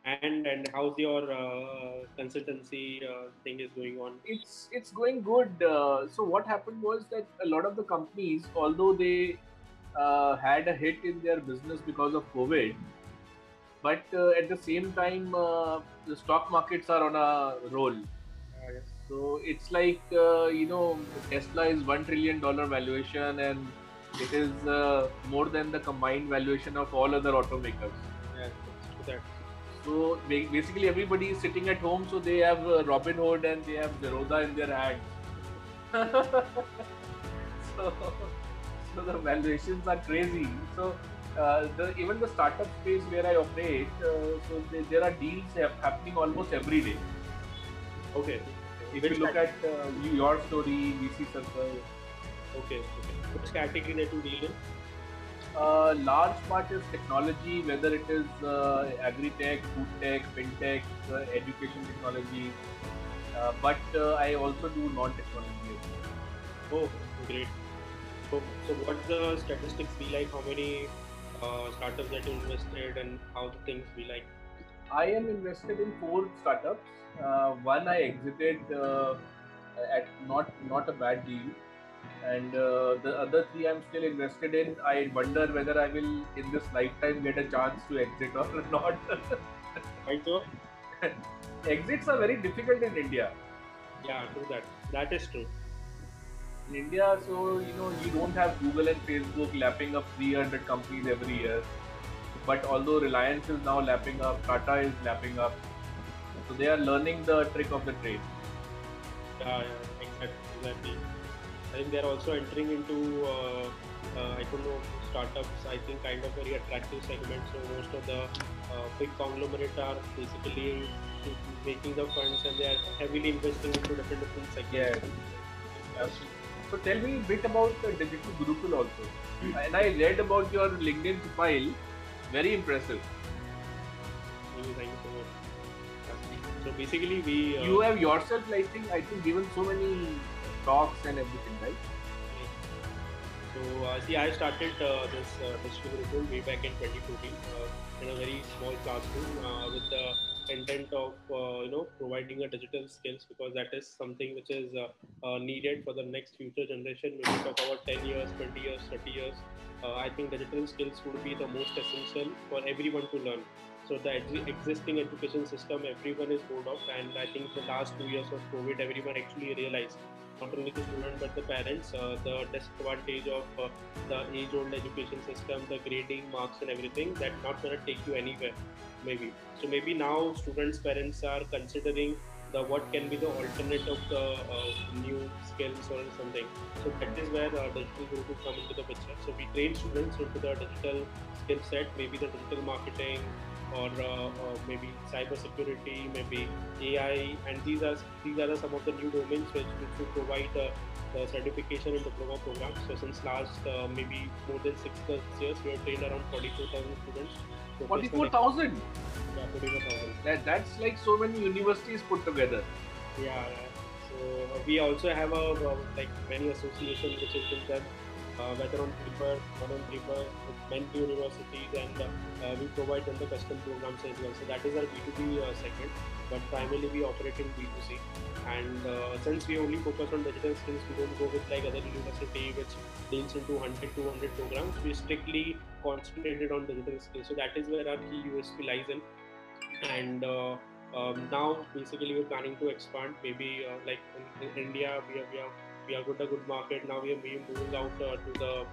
And how's your consultancy thing is going on? It's going good. So what happened was that a lot of the companies, although they had a hit in their business because of COVID, but at the same time, the stock markets are on a roll. Yes. So it's like Tesla is $1 trillion valuation, and it is more than the combined valuation of all other automakers. Yeah, it's true that. So basically, everybody is sitting at home, so they have Robinhood and they have Zerodha in their hands. so, so the valuations are crazy. So even the startup space where I operate, there are deals happening almost every day. Okay. Okay. If you Which look category? at your story, VC Circle, Okay. Okay. Which category that you deal in? large part is technology, whether it is agri-tech, food tech, fintech, education technology. But I also do non-technology as well. Oh, great. So what's the statistics be like? How many startups that you invested and how the things be like? I am invested in four startups. One I exited at not a bad deal, and the other three I'm still invested in. I wonder whether I will in this lifetime get a chance to exit or not. Why so? Exits are very difficult in India. Yeah, true that. That is true. In India, so you don't have Google and Facebook lapping up 300 companies every year. But although Reliance is now lapping up, Tata is lapping up, so they are learning the trick of the trade. Yeah, yeah, exactly. I think they're also entering into I don't know, startups. I think kind of very attractive segment. So most of the big conglomerate are basically making the funds and they are heavily investing into different segments. Yes, absolutely. So tell me a bit about the Digital Gurukul also. And I read about your LinkedIn profile. Very impressive. Thank you so much. So basically, we You have yourself, I think, given so many talks and everything, right? so see, I started this digital curriculum way back in 2014 in a very small classroom with the intent of providing a digital skills because that is something which is needed for the next future generation. When we talk about 10 years, 20 years, 30 years, I think digital skills would be the most essential for everyone to learn. So the existing education system, everyone is bored of, and I think the last 2 years of COVID, everyone actually realized, not only the student but the parents, the disadvantage of the age-old education system, the grading, marks, and everything that not gonna take you anywhere. Maybe so. Maybe now students' parents are considering the what can be the alternate of the new skills or something. So that is where digital guru come into the picture. So we train students into the digital skill set, maybe the digital marketing or maybe cyber security, maybe AI, and these are some of the new domains which will provide the certification and diploma programs. So since last maybe more than 6 plus years, we have trained around 44,000 students, professional. 44,000. Yeah, 44,000. That's like so many universities put together. Yeah, yeah. So we also have like many associations which has been done, whether on paper or on paper with many universities, and we provide them the custom programs as well. So that is our B2B segment, but primarily we operate in B2C. And since we only focus on digital skills, we don't go with like other university which deals into 100, 200 programs. We strictly concentrated on digital skills. So that is where our key USP lies in. And now basically we're planning to expand maybe like in India we have got a good market. Now we are moving out to the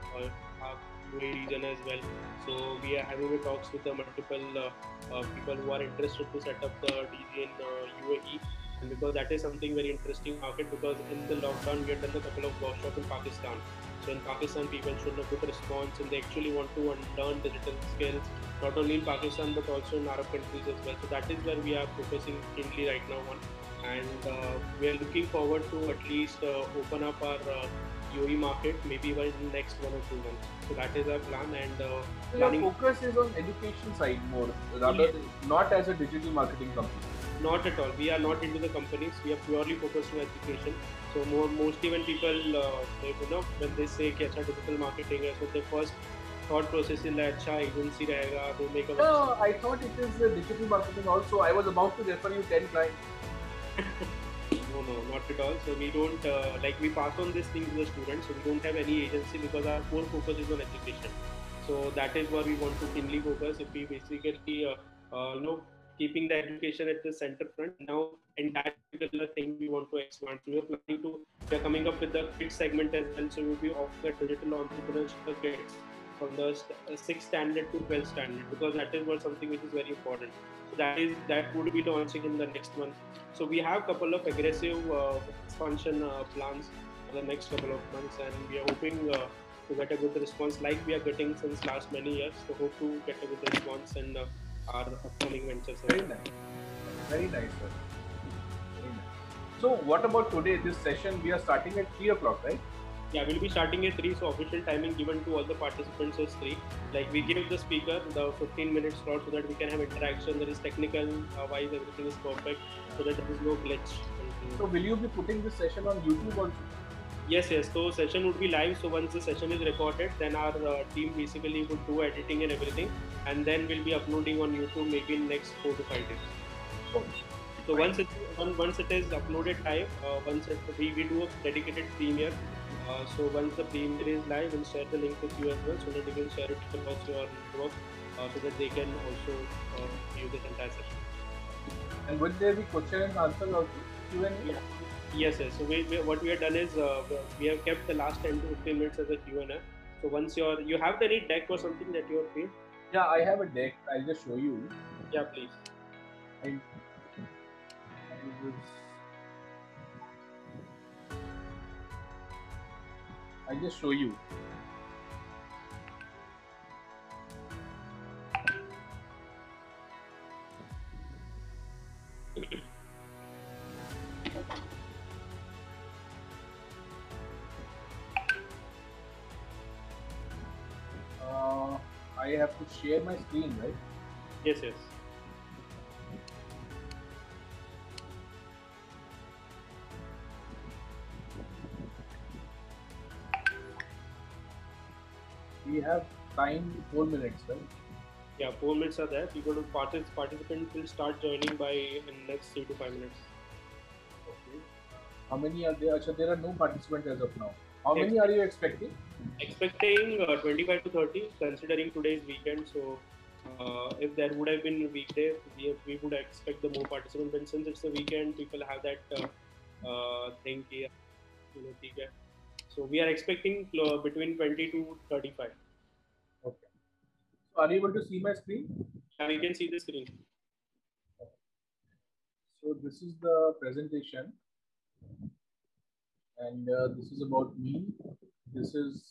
UAE region as well. So we are having a talks with the multiple people who are interested to set up the DG in UAE, and because that is something very interesting market, because in the lockdown we had done a couple of workshops in Pakistan. So in Pakistan, people showed a good response and they actually want to learn digital skills, not only in Pakistan but also in Arab countries as well. So that is where we are focusing keenly right now on, and we are looking forward to at least open up our UAE market maybe by the next 1 or 2 months. So that is our plan, and So your planning. focus is on education side more, rather Yes, than not as a digital marketing company. not at all. We are not into the companies. We are purely focused on education. So mostly when people, when they say कि अच्छा digital marketing है, so they first thought process is that अच्छा agency रहेगा, we'll make a No, website. I thought it is digital marketing also. I was about to refer you 10 clients. No, no, not at all. So we don't like we pass on this thing to the students. So we don't have any agency because our core focus is on education. So that is where we want to keenly focus. If we basically keeping the education at the center front, now entire particular thing we want to expand. So we are planning to we are coming up with the kids segment as well. So we'll be offering digital entrepreneurship for kids from the 6th standard to 12th standard because that is what something which is very important. So that would be launching in the next month. So we have a couple of aggressive expansion plans for the next couple of months, and we are hoping to get a good response like we are getting since last many years. So hope to get a good response in our upcoming ventures. Very nice. Very nice, sir. Very nice. So what about today, this session? We are starting at 3 o'clock, right? Yeah, we'll be starting at 3, so official timing given to all the participants is 3. Like we give the speaker the 15-minute slot so that we can have interaction. There is technical wise, everything is perfect, so that there is no glitch. So will you be putting this session on YouTube also? Yes, yes. So session would be live. So once the session is recorded, then our team basically would do editing and everything, and then we'll be uploading on YouTube maybe in next 4 to 5 days. Okay. So once it is uploaded live, we do a dedicated premiere. So once the premiere is live, we'll share the link with you as well, so that you can share it across your network, so that they can also view this entire session. And would there be question and answer also? Q&A? Yeah. Yes, yes. So what we have done is we have kept the last 10 to 15 minutes as a Q&A. So once you have any deck or something that you have made? Yeah, I have a deck. I'll just show you. Yeah, please. I'll just show you. I have to share my screen, right? Yes, yes. We have time 4 minutes, right? Yeah, 4 minutes are there. People will participants will start joining by in next 3 to 5 minutes. Okay. How many are there? Achha, there are no participants as of now. How many are you expecting? Expecting 25 to 30, considering today's weekend. So if there would have been a weekday, we would expect the more participants. But since it's a weekend, people have that thing here, okay. So we are expecting between 20 to 35. Okay. So are you able to see my screen? Yeah, we can see the screen. So this is the presentation, and this is about me. This is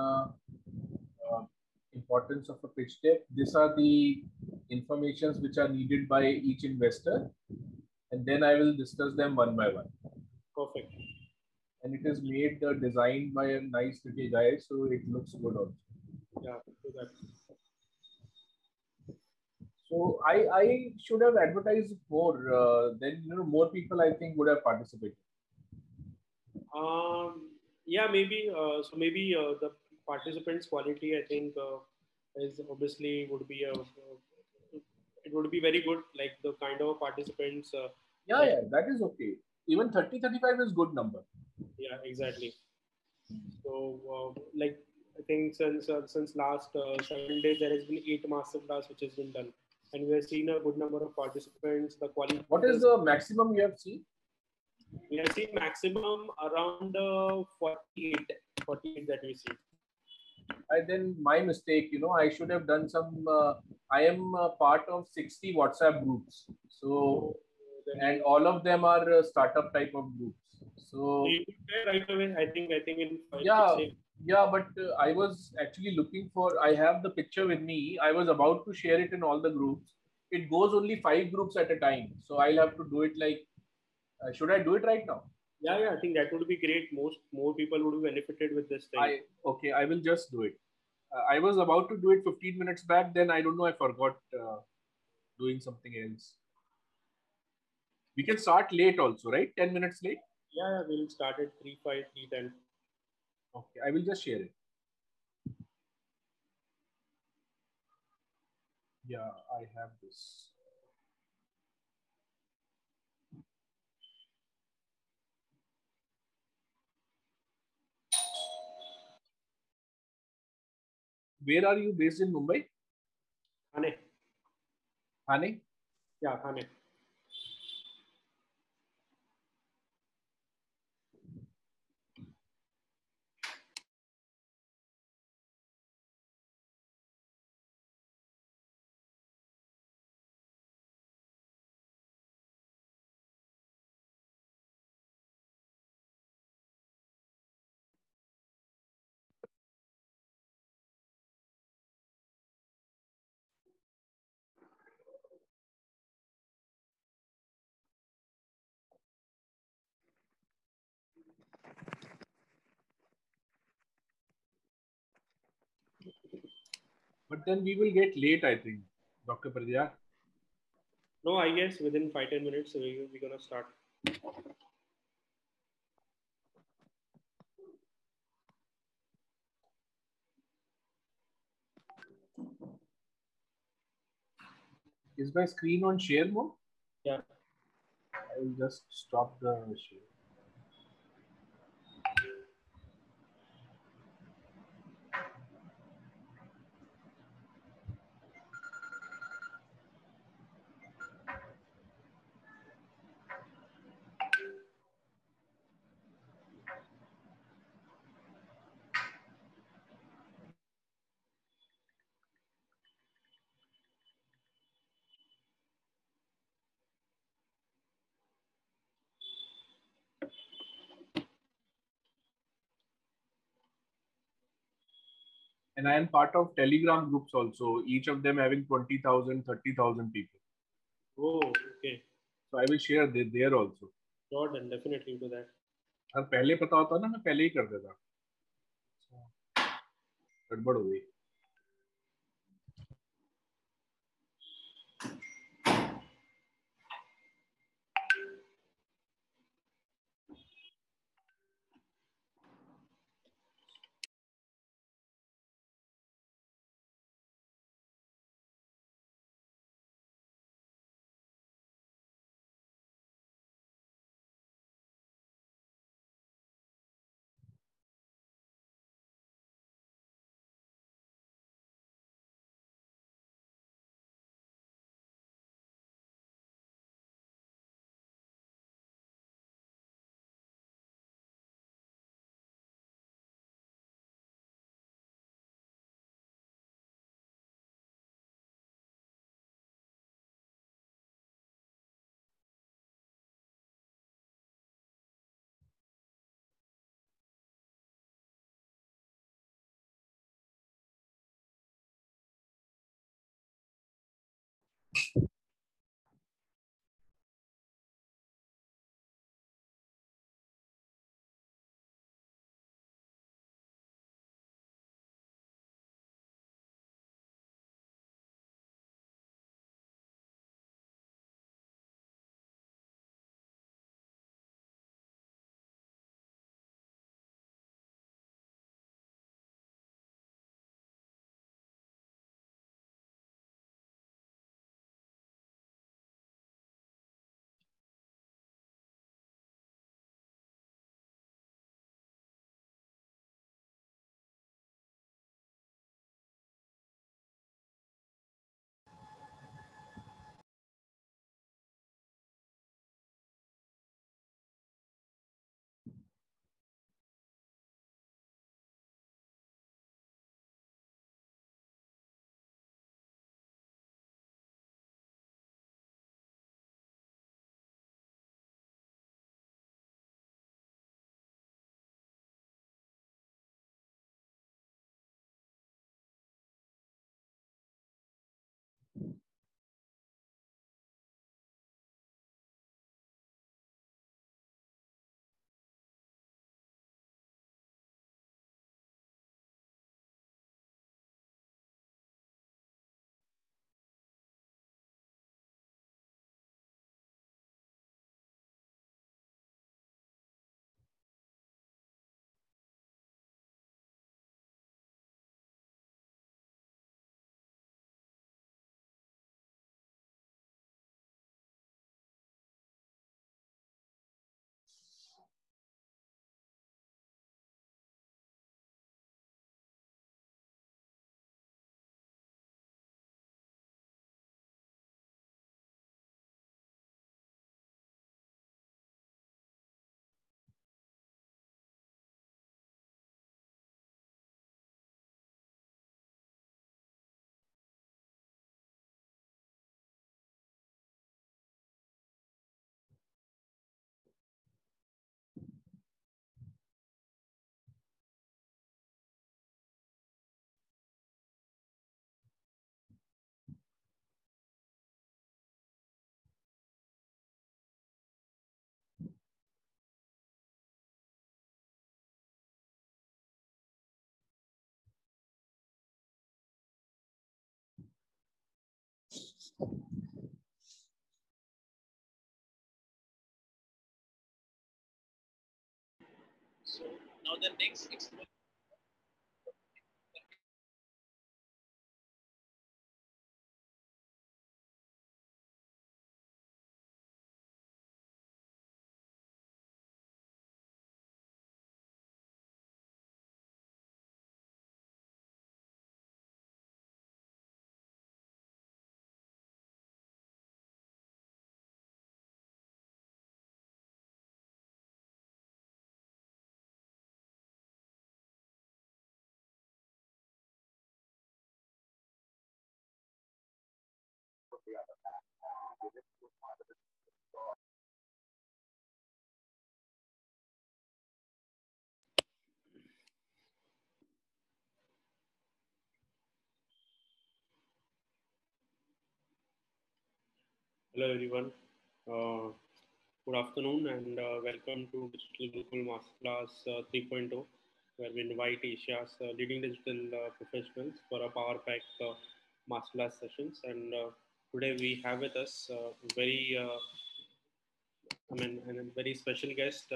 importance of a pitch deck. These are the informations which are needed by each investor, and then I will discuss them one by one. Perfect. And it is made designed by a nice little guy, so it looks good also. Yeah, do that. So I should have advertised more. Then more people I think would have participated. Yeah, maybe. So maybe the participants' quality, I think, is obviously would be it would be very good. Like the kind of participants. Yeah, that is okay. Even 30-35 is good number. Yeah, exactly. So like I think since last 7 days there has been 8 masterclass which has been done, and we have seen a good number of participants. The quality. What is the maximum you have seen? We have seen maximum around 48 that we see. Then my mistake, I should have done some. I am part of 60 WhatsApp groups, so and all of them are startup type of groups. So right away, I think in yeah, but I was actually looking for. I have the picture with me. I was about to share it in all the groups. It goes only 5 groups at a time, so I'll have to do it like. Should I do it right now? Yeah, I think that would be great. More people would be benefited with this thing. Okay, I will just do it. I was about to do it 15 minutes back. Then I don't know. I forgot doing something else. We can start late also, right? 10 minutes late. Yeah, we'll start at 3:05, 3:10. Okay, I will just share it. Yeah, I have this. Where are you based in Mumbai? Thane. Thane? Yeah, Thane. But then we will get late, I think, Dr. Pradya. No, I guess within 5-10 minutes we're gonna start. Is my screen on share mode? Yeah. I will just stop the share. And I am part of Telegram groups also, each of them having 20,000, 30,000 people. Oh, okay. So I will share there also. Sure, then definitely do that. अगर पहले पता होता ना मैं पहले ही कर देता. गड़बड़ हो गई. So now the next exposure. Hello everyone. Uh, Good afternoon and welcome to Digital Gurukul Masterclass 3.0, where we invite Asia's leading digital professionals for a power packed masterclass sessions. And today we have with us a very special guest.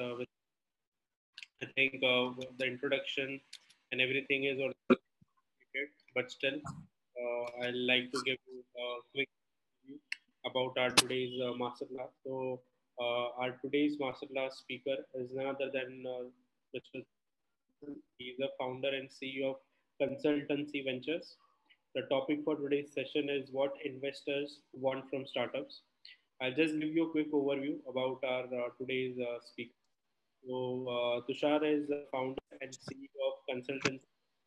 I think the introduction and everything is already completed, but still, I'd like to give you a quick review about our today's masterclass. So, our today's masterclass speaker is none other than Mr. He's the founder and CEO of Consultancy Ventures. The topic for today's session is what investors want from startups. I'll just give you a quick overview about our today's speaker. So, Tushar is the founder and CEO of Consultancy.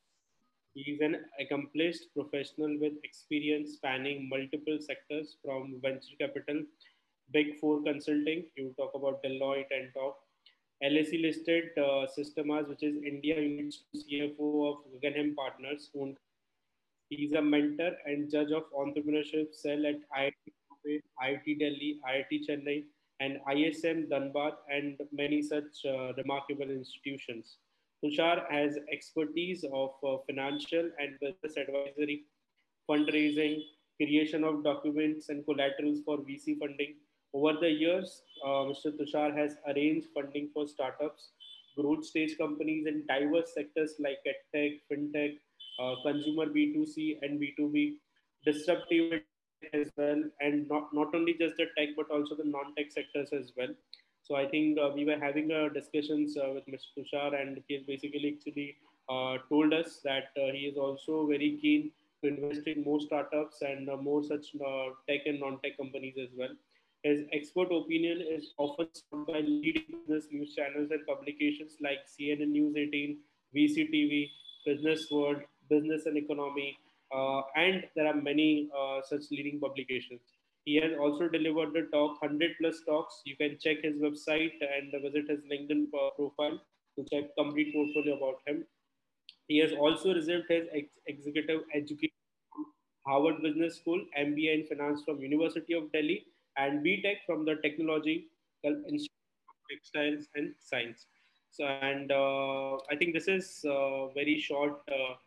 He is an accomplished professional with experience spanning multiple sectors from venture capital, Big Four consulting. You talk about Deloitte and top. LSE listed Systemas, which is India Unit's CFO of Guggenheim Partners. He is a mentor and judge of entrepreneurship cell at IIT Bombay, IIT Delhi, IIT Chennai, and ISM Dhanbad, and many such remarkable institutions. Tushar has expertise of financial and business advisory, fundraising, creation of documents and collaterals for VC funding. Over the years, Mr. Tushar has arranged funding for startups, growth stage companies in diverse sectors like tech, fintech, consumer B2C and B2B, disruptive tech as well, and not only just the tech but also the non-tech sectors as well. So I think we were having discussions with Mr. Tushar, and he has basically actually told us that he is also very keen to invest in more startups and more such tech and non-tech companies as well. His expert opinion is often sought by leading business news channels and publications like CNN News 18, VCTV, Business World, Business and Economy, and there are many such leading publications. He has also delivered the talk 100 plus talks. You can check his website and visit his LinkedIn profile to check complete portfolio about him. He has also received his executive education from Harvard Business School, MBA in Finance from University of Delhi, and BTech from the Technological Institute of Textiles and Science. So, and I think this is very short.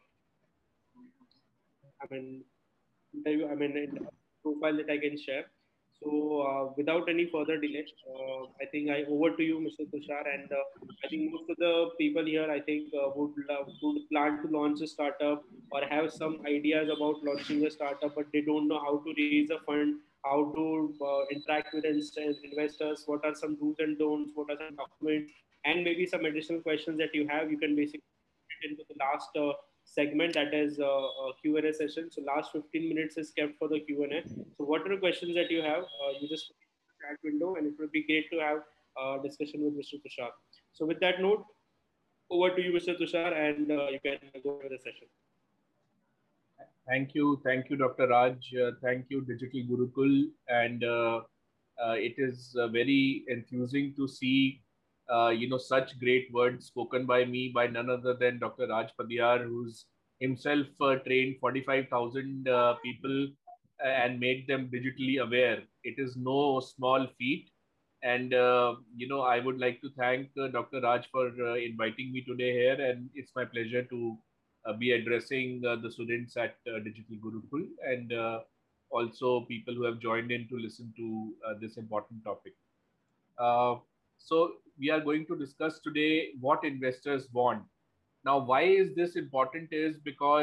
I mean, interview. I mean, in profile that I can share. So, without any further delay, I think I over to you, Mr. Tushar. And I think most of the people here, I think, would plan to launch a startup or have some ideas about launching a startup, but they don't know how to raise a fund, how to interact with investors, what are some do's and don'ts, what are some documents, and maybe some additional questions that you have. You can basically into the last segment, that is Q&A session. So last 15 minutes is kept for the Q&A. So what are the questions that you have? You just put it in the chat window, and it would be great to have a discussion with Mr. Tushar. So with that note, over to you, Mr. Tushar, and you can go over the session. Thank you, Dr. Raj. Thank you, Digital Gurukul. And it is very enthusing to see, such great words spoken by me by none other than Dr. Raj Padiyar, who's himself trained 45,000 people and made them digitally aware. It is no small feat. And, I would like to thank Dr. Raj for inviting me today here. And it's my pleasure to be addressing the students at Digital Gurukul. And also people who have joined in to listen to this important topic. Uh, so we are going to discuss today what investors want. Now, why is this important? Is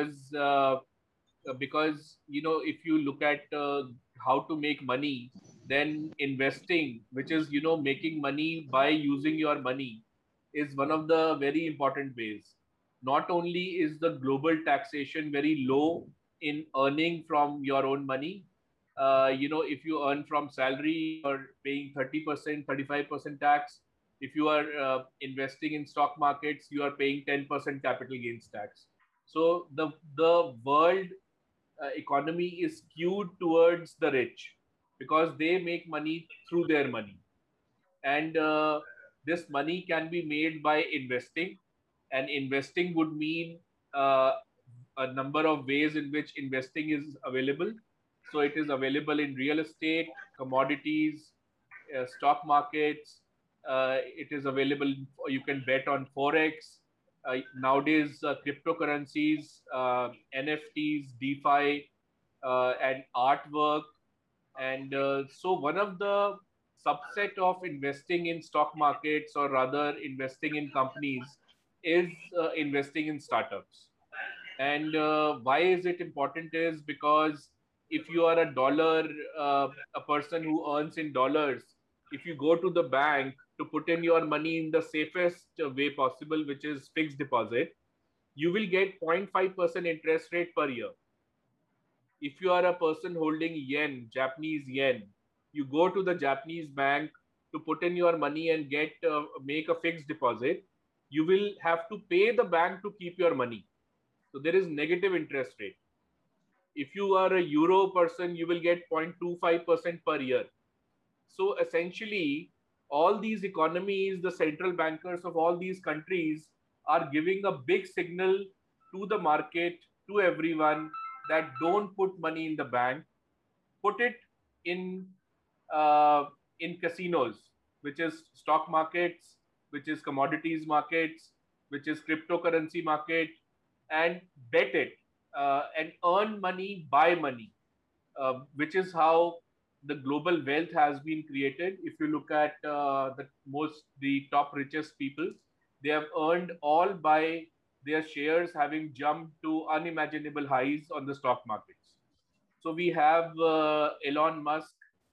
because if you look at how to make money, then investing, which is making money by using your money, is one of the very important ways. Not only is the global taxation very low in earning from your own money, if you earn from salary, you're paying 30%, 35% tax. If you are investing in stock markets, you are paying 10% capital gains tax. So the world economy is skewed towards the rich because they make money through their money, and this money can be made by investing, and investing would mean a number of ways in which investing is available. So it is available in real estate, commodities, stock markets. It is available. You can bet on forex. Nowadays, cryptocurrencies, NFTs, DeFi, and artwork. And so one of the subset of investing in stock markets, or rather investing in companies, is investing in startups. And why is it important is because if you are a person who earns in dollars, if you go to the bank to put in your money in the safest way possible, which is fixed deposit, you will get 0.5% interest rate per year. If you are a person holding yen, Japanese yen, you go to the Japanese bank to put in your money and make a fixed deposit, you will have to pay the bank to keep your money. So there is negative interest rate. If you are a euro person, you will get 0.25% per year. So essentially, all these economies, the central bankers of all these countries are giving a big signal to the market, to everyone, that don't put money in the bank, put it in in casinos, which is stock markets, which is commodities markets, which is cryptocurrency market, and bet it and earn money, buy money, which is how the global wealth has been created. If you look at the top richest people, they have earned all by their shares having jumped to unimaginable highs on the stock markets. So we have Elon Musk.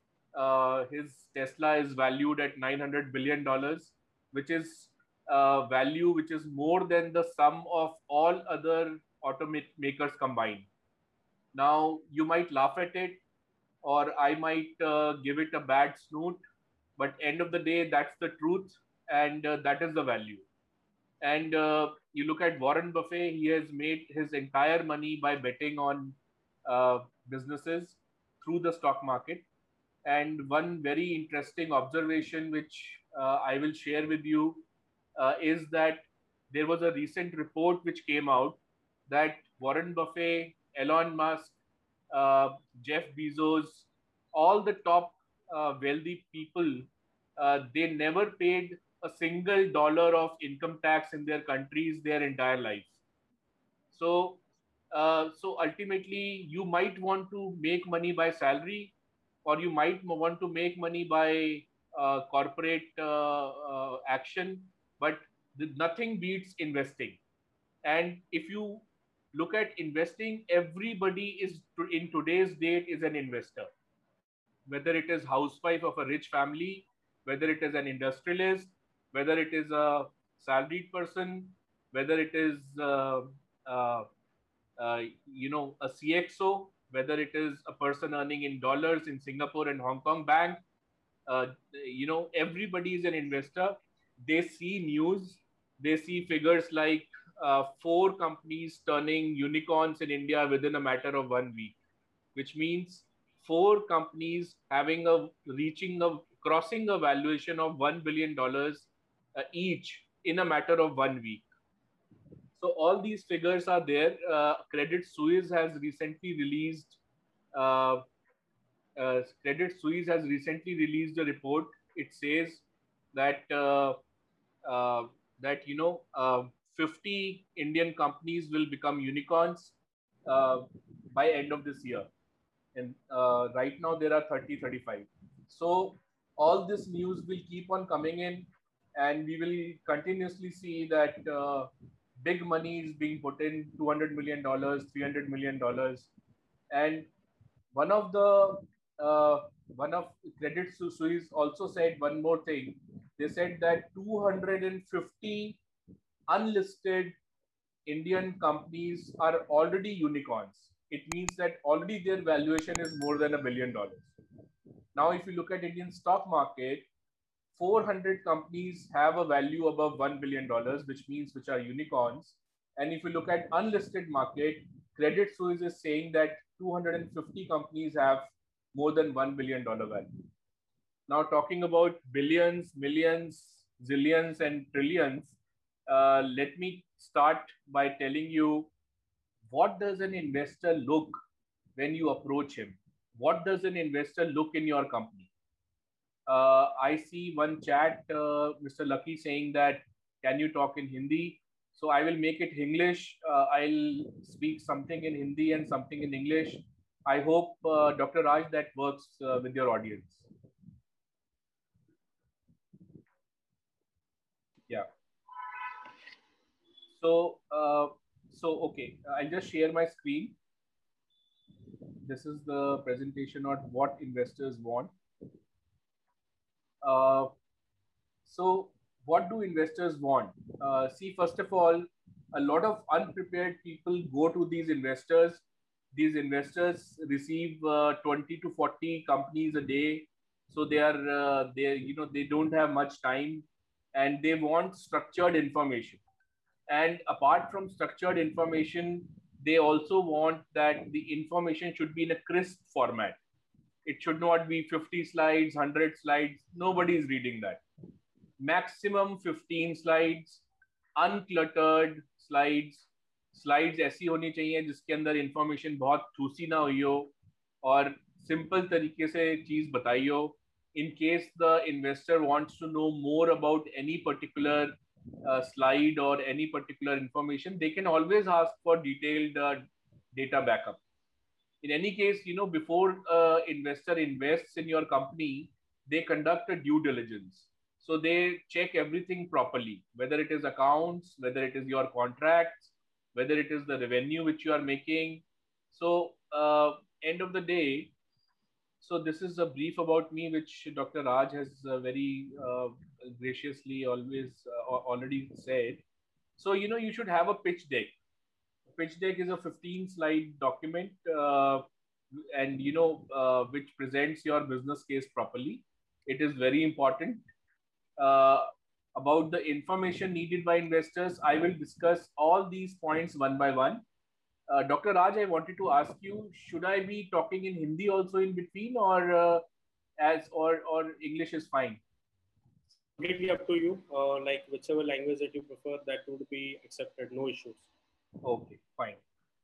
His Tesla is valued at $900 billion, which is value which is more than the sum of all other automakers combined. Now, you might laugh at it, or I might give it a bad snoot, but end of the day, that's the truth, and that is the value. And you look at Warren Buffett; he has made his entire money by betting on businesses through the stock market. And one very interesting observation, which I will share with you, is that there was a recent report which came out that Warren Buffett, Elon Musk, Jeff Bezos, all the top wealthy people, they never paid a single dollar of income tax in their countries their entire life. So, so ultimately, you might want to make money by salary, or you might want to make money by corporate action, but nothing beats investing. And if you look at investing, everybody is in today's date is an investor, whether it is housewife of a rich family, whether it is an industrialist, whether it is a salaried person, whether it is uh, a CXO, whether it is a person earning in dollars in Singapore and Hong Kong bank. Everybody is an investor. They see news, they see figures like four companies turning unicorns in India within a matter of 1 week, which means four companies crossing a valuation of $1 billion each in a matter of 1 week. So all these figures are there. Credit Suisse has recently released uh, a report. It says that 50 Indian companies will become unicorns uh, by end of this year. and right now there are 30, 35. So all this news will keep on coming in, and we will continuously see that big money is being put in, $200 million, $300 million. And one of the one of Credit Suisse also said one more thing. They said that 250 unlisted Indian companies are already unicorns. It means that already their valuation is more than $1 billion. Now, if you look at Indian stock market, 400 companies have a value above $1 billion, which means which are unicorns. And if you look at unlisted market, Credit Suisse is saying that 250 companies have more than $1 billion value. Now, talking about billions, millions, zillions, and trillions, let me start by telling you, what does an investor look when you approach him? What does an investor look in your company? I see one chat, Mr. Lucky saying that, can you talk in Hindi? So I will make it English. I'll speak something in Hindi and something in English. I hope, Dr. Raj, that works with your audience. Yeah. So, okay, I'll just share my screen. This is the presentation on what investors want. So what do investors want? See, first of all, a lot of unprepared people go to these investors. These investors receive 20 to 40 companies a day. So they don't have much time, and they want structured information. And apart from structured information, they also want that the information should be in a crisp format. It should not be 50 slides, 100 slides. Nobody is reading that. Maximum 15 slides, uncluttered slides. Slides ऐसी होनी चाहिए जिसके अंदर information बहुत ठूसी ना हुई हो और सिंपल तरीके से चीज बताई हो. In case the investor wants to know more about any particular slide or any particular information, they can always ask for detailed data backup. In any case, before investor invests in your company, they conduct a due diligence. So they check everything properly, whether it is accounts, whether it is your contracts, whether it is the revenue which you are making. So end of the day, so this is a brief about me, which Dr. Raj has very graciously already said. So, you should have a pitch deck. Pitch deck is a 15-slide document, and which presents your business case properly. It is very important. About the information needed by investors, I will discuss all these points one by one. Dr. Raj, I wanted to ask you, should I be talking in Hindi also in between, or English is fine? Completely up to you. Like whichever language that you prefer, that would be accepted. No issues. Okay, fine.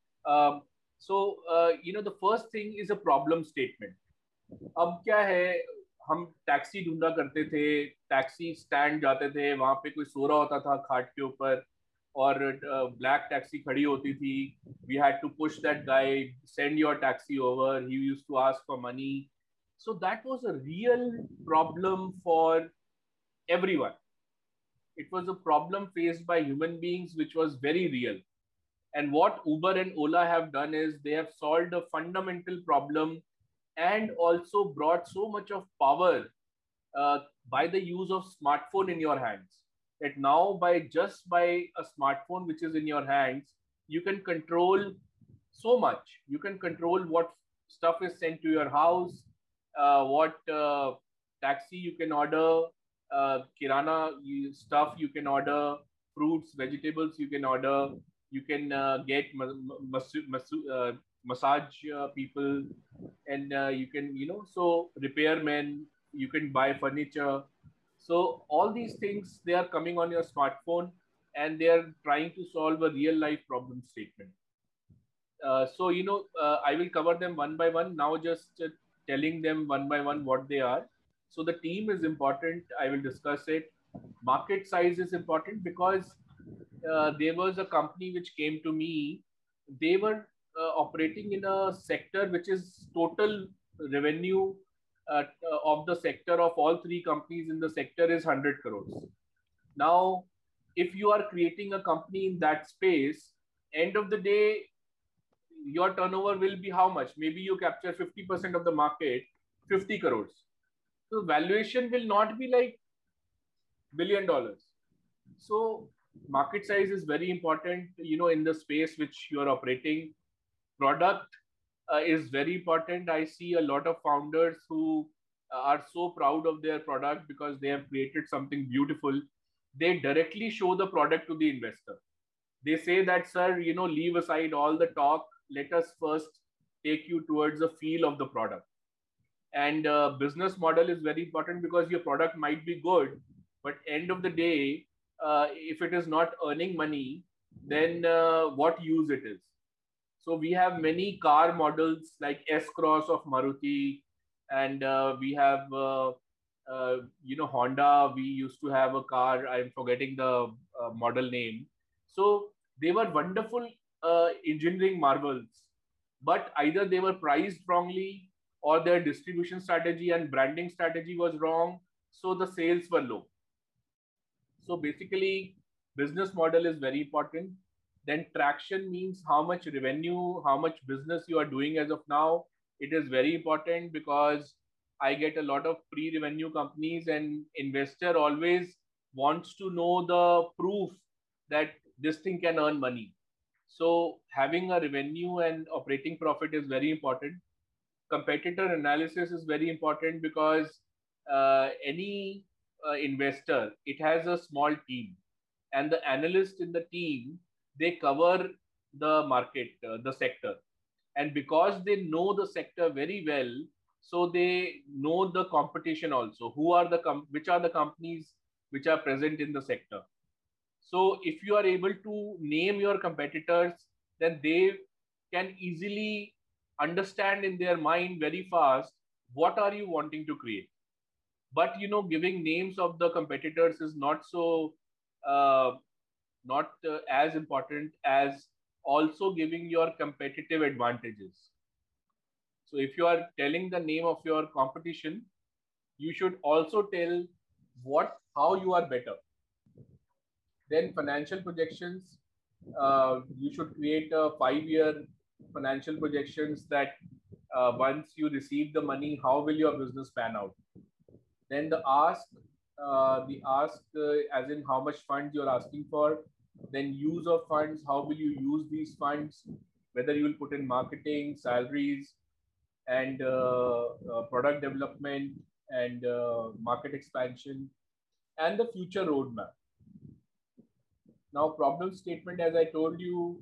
So, the first thing is a problem statement. अब क्या है, हम taxi ढूंढा करते थे, taxi stand जाते थे, वहां पे कोई सो रहा होता था खाट के ऊपर और ब्लैक टैक्सी खड़ी होती थी. We had to push that guy, send your taxi over, he used to ask for money. So that was a real problem for everyone. It was a problem faced by human beings, which was very real. And what Uber and Ola have done is they have solved a fundamental problem and also brought so much of power by the use of smartphone in your hands. That now by a smartphone which is in your hands, you can control so much. You can control what stuff is sent to your house, what taxi you can order, kirana stuff you can order, fruits, vegetables you can order. You can get massage people, and you can, so repairmen, you can buy furniture. So all these things, they are coming on your smartphone, and they are trying to solve a real life problem statement. So, I will cover them one by one. Now just telling them one by one what they are. So the team is important. I will discuss it. Market size is important because there was a company which came to me. They were operating in a sector which is total revenue of the sector of all three companies in the sector is 100 crores. Now, if you are creating a company in that space, end of the day, your turnover will be how much? Maybe you capture 50% of the market, 50 crores. So valuation will not be like $1 billion. So market size is very important, in the space which you are operating. Product is very important. I see a lot of founders who are so proud of their product because they have created something beautiful. They directly show the product to the investor. They say that, sir, leave aside all the talk. Let us first take you towards the feel of the product. And business model is very important because your product might be good, but end of the day, if it is not earning money, then what use it is? So we have many car models like S-Cross of Maruti, and we have Honda. We used to have a car. I'm forgetting the model name. So they were wonderful engineering marvels, but either they were priced wrongly or their distribution strategy and branding strategy was wrong. So the sales were low. So basically, business model is very important. Then traction means how much revenue, how much business you are doing as of now. It is very important because I get a lot of pre-revenue companies and investor always wants to know the proof that this thing can earn money. So having a revenue and operating profit is very important. Competitor analysis is very important because any investor, it has a small team, and the analyst in the team, they cover the market, the sector, and because they know the sector very well, so they know the competition also. Who are the which are the companies which are present in the sector? So if you are able to name your competitors, then they can easily understand in their mind very fast what are you wanting to create. But giving names of the competitors is not so not as important as also giving your competitive advantages. So if you are telling the name of your competition, you should also tell how you are better. Then financial projections, you should create a 5-year financial projections that once you receive the money, how will your business pan out? Then the ask as in how much funds you're asking for. Then use of funds, how will you use these funds? Whether you will put in marketing, salaries, and product development and market expansion, and the future roadmap. Now, problem statement, as I told you,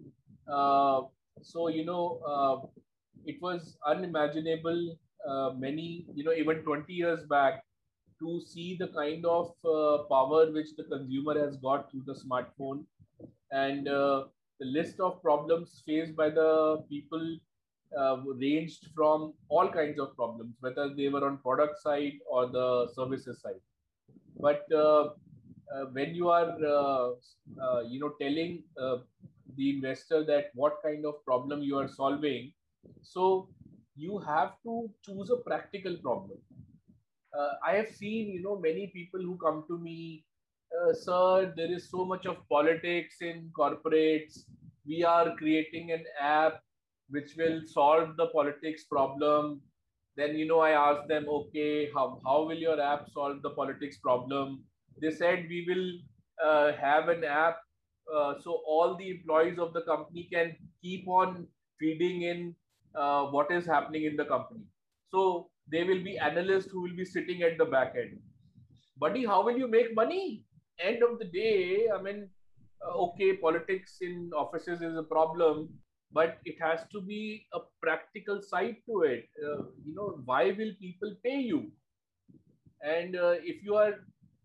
it was unimaginable many, even 20 years back, to see the kind of power which the consumer has got through the smartphone, and the list of problems faced by the people ranged from all kinds of problems, whether they were on product side or the services side. But when you are telling the investor that what kind of problem you are solving, so you have to choose a practical problem. I have seen many people who come to me, sir, there is so much of politics in corporates. We are creating an app which will solve the politics problem. Then I asked them, okay, how will your app solve the politics problem? They said, we will have an app so all the employees of the company can keep on feeding in what is happening in the company. So there will be analysts who will be sitting at the back end. Buddy, how will you make money? End of the day, I mean, okay, politics in offices is a problem, but it has to be a practical side to it. Why will people pay you? And if you are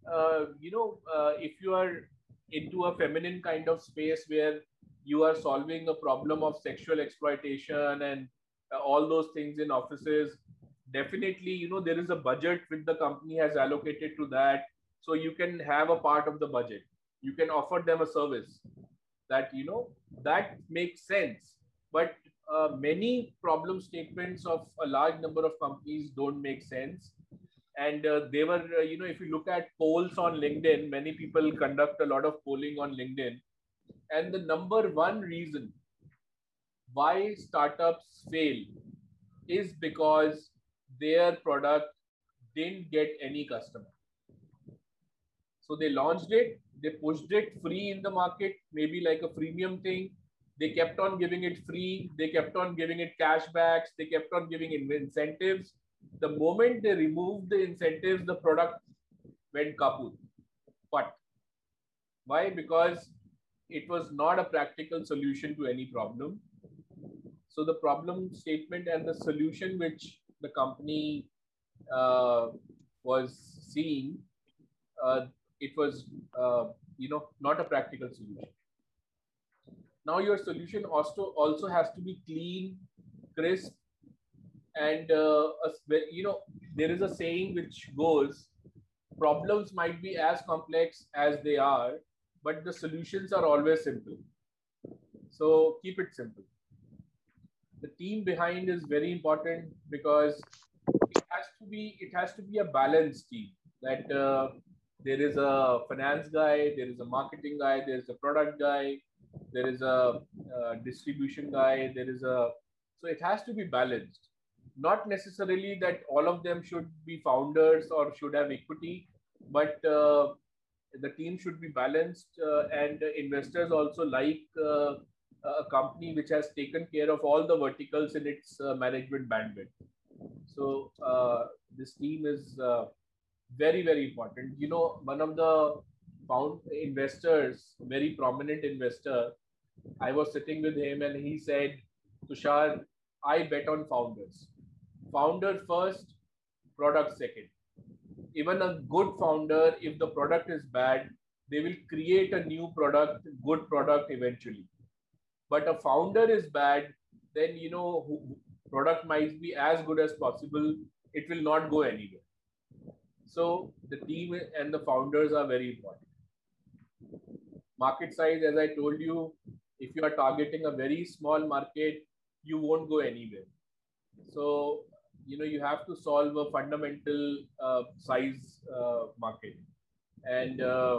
if you are into a feminine kind of space where you are solving a problem of sexual exploitation and all those things in offices, definitely there is a budget which the company has allocated to that, so you can have a part of the budget. You can offer them a service that that makes sense. But many problem statements of a large number of companies don't make sense. And they were, if you look at polls on LinkedIn, many people conduct a lot of polling on LinkedIn. And the number one reason why startups fail is because their product didn't get any customer. So they launched it, they pushed it free in the market, maybe like a freemium thing. They kept on giving it free, they kept on giving it cashbacks, they kept on giving incentives. The moment they removed the incentives, the product went kaput. But why? Because it was not a practical solution to any problem. So the problem statement and the solution which the company was seeing, it was not a practical solution. Now your solution also has to be clean, crisp, and there is a saying which goes, problems might be as complex as they are, but the solutions are always simple. So keep it simple. The team behind is very important, because it has to be a balanced team. That there is a finance guy, there is a marketing guy, there is a product guy, there is a distribution guy, so it has to be balanced. Not necessarily that all of them should be founders or should have equity, but the team should be balanced, and investors also like a company which has taken care of all the verticals in its management bandwidth. So this team is very, very important. One of the investors, very prominent investor, I was sitting with him and he said, Tushar, I bet on founders. Founder first, product second. Even a good founder, if the product is bad, they will create a new product, good product eventually. But a founder is bad, then product might be as good as possible, it will not go anywhere. So the team and the founders are very important. Market size, as I told you, if you are targeting a very small market, you won't go anywhere. So you have to solve a fundamental size market. And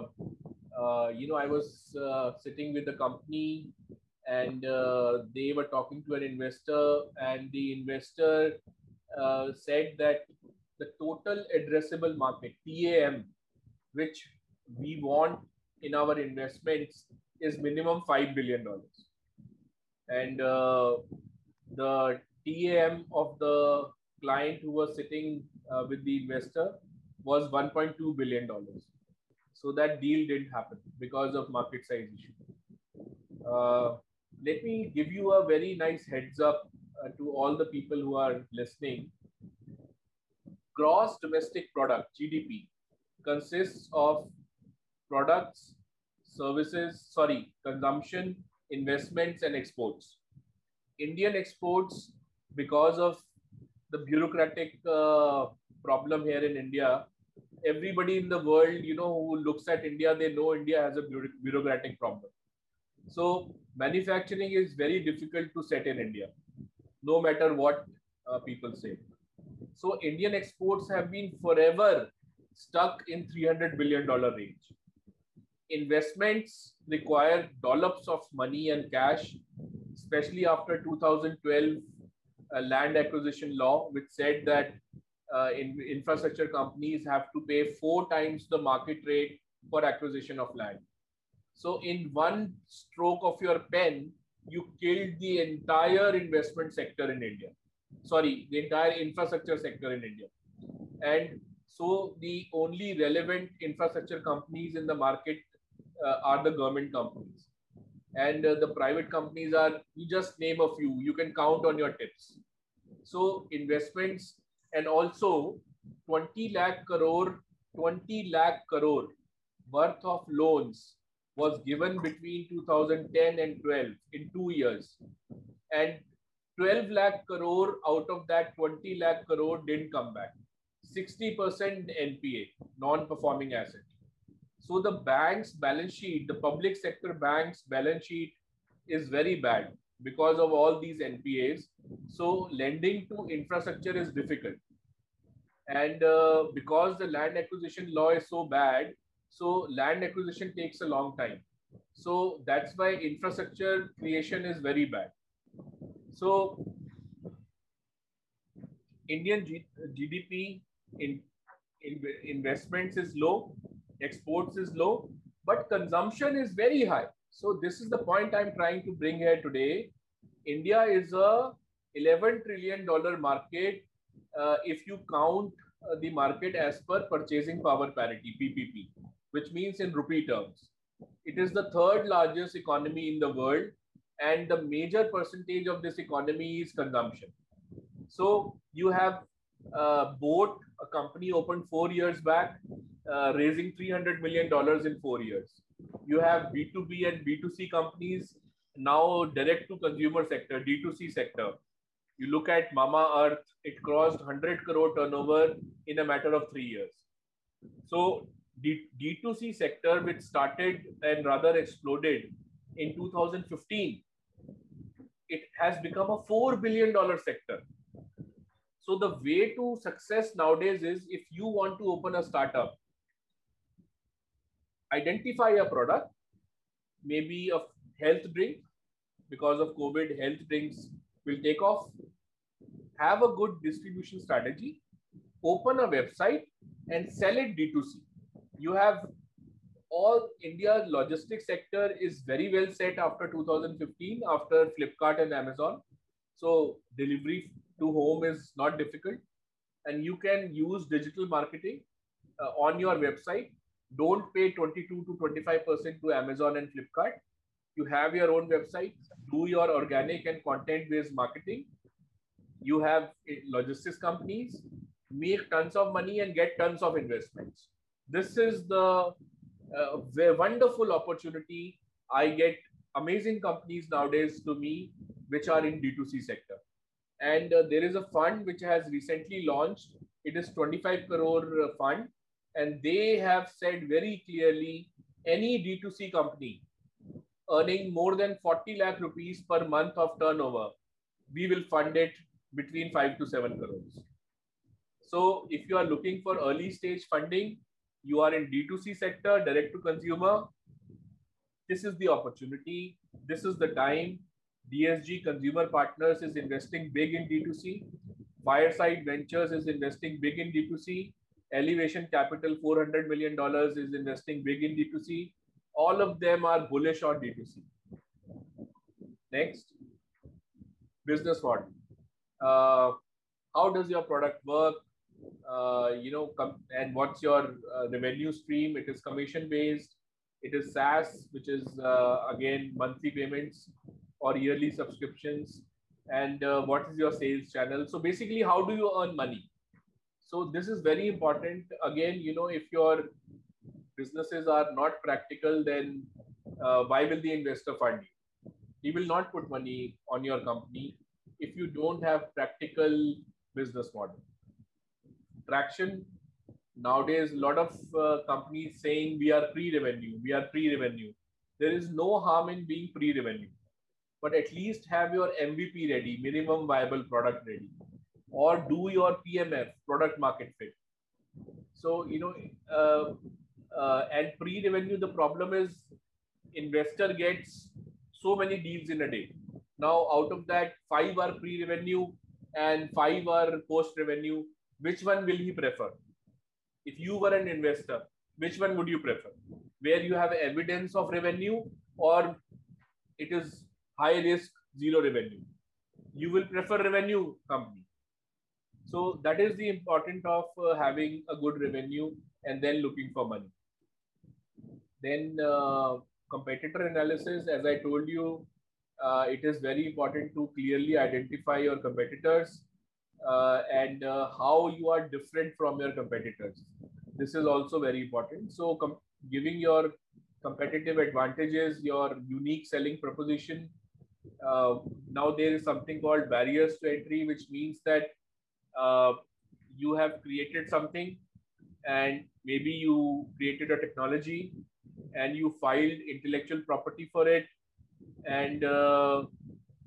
I was sitting with a company, and they were talking to an investor, and the investor said that the total addressable market, TAM, which we want in our investments, is minimum $5 billion. And the TAM of the client who was sitting with the investor was $1.2 billion. So that deal didn't happen because of market size issue. Let me give you a very nice heads up to all the people who are listening. Gross domestic product, GDP, consists of products, services, consumption, investments, and exports. Indian exports, because of the bureaucratic problem here in India, everybody in the world, who looks at India, they know India has a bureaucratic problem. So manufacturing is very difficult to set in India, no matter what people say. So Indian exports have been forever stuck in $300 billion range. Investments require dollops of money and cash, especially after 2012 land acquisition law, which said that infrastructure companies have to pay 4 times the market rate for acquisition of land. So in one stroke of your pen, you killed the entire investment sector in India. Sorry, the entire infrastructure sector in India. And so the only relevant infrastructure companies in the market are the government companies. And the private companies are, you just name a few, you can count on your tips. So investments, and also 20 lakh crore worth of loans was given between 2010 and 12 in 2 years. And 12 lakh crore out of that 20 lakh crore didn't come back. 60% NPA, non-performing asset. So the bank's balance sheet, the public sector bank's balance sheet is very bad. because of all these NPAs. So lending to infrastructure is difficult. And because the land acquisition law is so bad, so land acquisition takes a long time. So that's why infrastructure creation is very bad. So Indian GDP in investments is low, exports is low, but consumption is very high. So this is the point I'm trying to bring here today. India is a $11 trillion market if you count the market as per purchasing power parity, PPP, which means in rupee terms. It is the third largest economy in the world, and the major percentage of this economy is consumption. So you have Boat, a company opened 4 years back, raising $300 million in 4 years. You have B2B and B2C companies, now direct to consumer sector, D2C sector. You look at Mamaearth, it crossed 100 crore turnover in a matter of 3 years. So D2C sector, which started and rather exploded in 2015, it has become a $4 billion sector. So the way to success nowadays is, if you want to open a startup, identify a product, maybe a health drink. Because of COVID, health drinks will take off. Have a good distribution strategy, open a website and sell it D2C. You have all India logistics sector is very well set after 2015, after Flipkart and Amazon. So delivery to home is not difficult, and you can use digital marketing on your website. Don't pay 22 to 25% to Amazon and Flipkart. You have your own website, do your organic and content-based marketing. You have logistics companies, make tons of money and get tons of investments. This is the wonderful opportunity. I get amazing companies nowadays to me, which are in D2C sector. And there is a fund which has recently launched. It is 25 crore fund. And they have said very clearly, any D2C company earning more than 40 lakh rupees per month of turnover, we will fund it between 5 to 7 crores. So if you are looking for early stage funding, you are in D2C sector, direct to consumer, this is the opportunity. This is the time. DSG Consumer Partners is investing big in D2C. Fireside Ventures is investing big in D2C. Elevation Capital, $400 million is investing big in D2C. All of them are bullish on D2C. Next, business model. How does your product work? And what's your revenue stream? It is commission based. It is SaaS, which is again monthly payments or yearly subscriptions. And what is your sales channel? So basically, how do you earn money? So this is very important. Again, if your businesses are not practical, then why will the investor fund you? He will not put money on your company if you don't have practical business model. Traction. Nowadays, a lot of companies saying we are pre-revenue, we are pre-revenue. There is no harm in being pre-revenue, but at least have your MVP ready, minimum viable product ready, or do your PMF, product market fit. So, and pre-revenue, the problem is investor gets so many deals in a day. Now, out of that, 5 are pre-revenue and 5 are post-revenue. Which one will he prefer? If you were an investor, which one would you prefer? Where you have evidence of revenue, or it is high risk, zero revenue? You will prefer revenue company. So that is the importance of having a good revenue and then looking for money. Then competitor analysis, as I told you, it is very important to clearly identify your competitors and how you are different from your competitors. This is also very important. So giving your competitive advantages, your unique selling proposition. Now there is something called barriers to entry, which means that you have created something, and maybe you created a technology and you filed intellectual property for it, and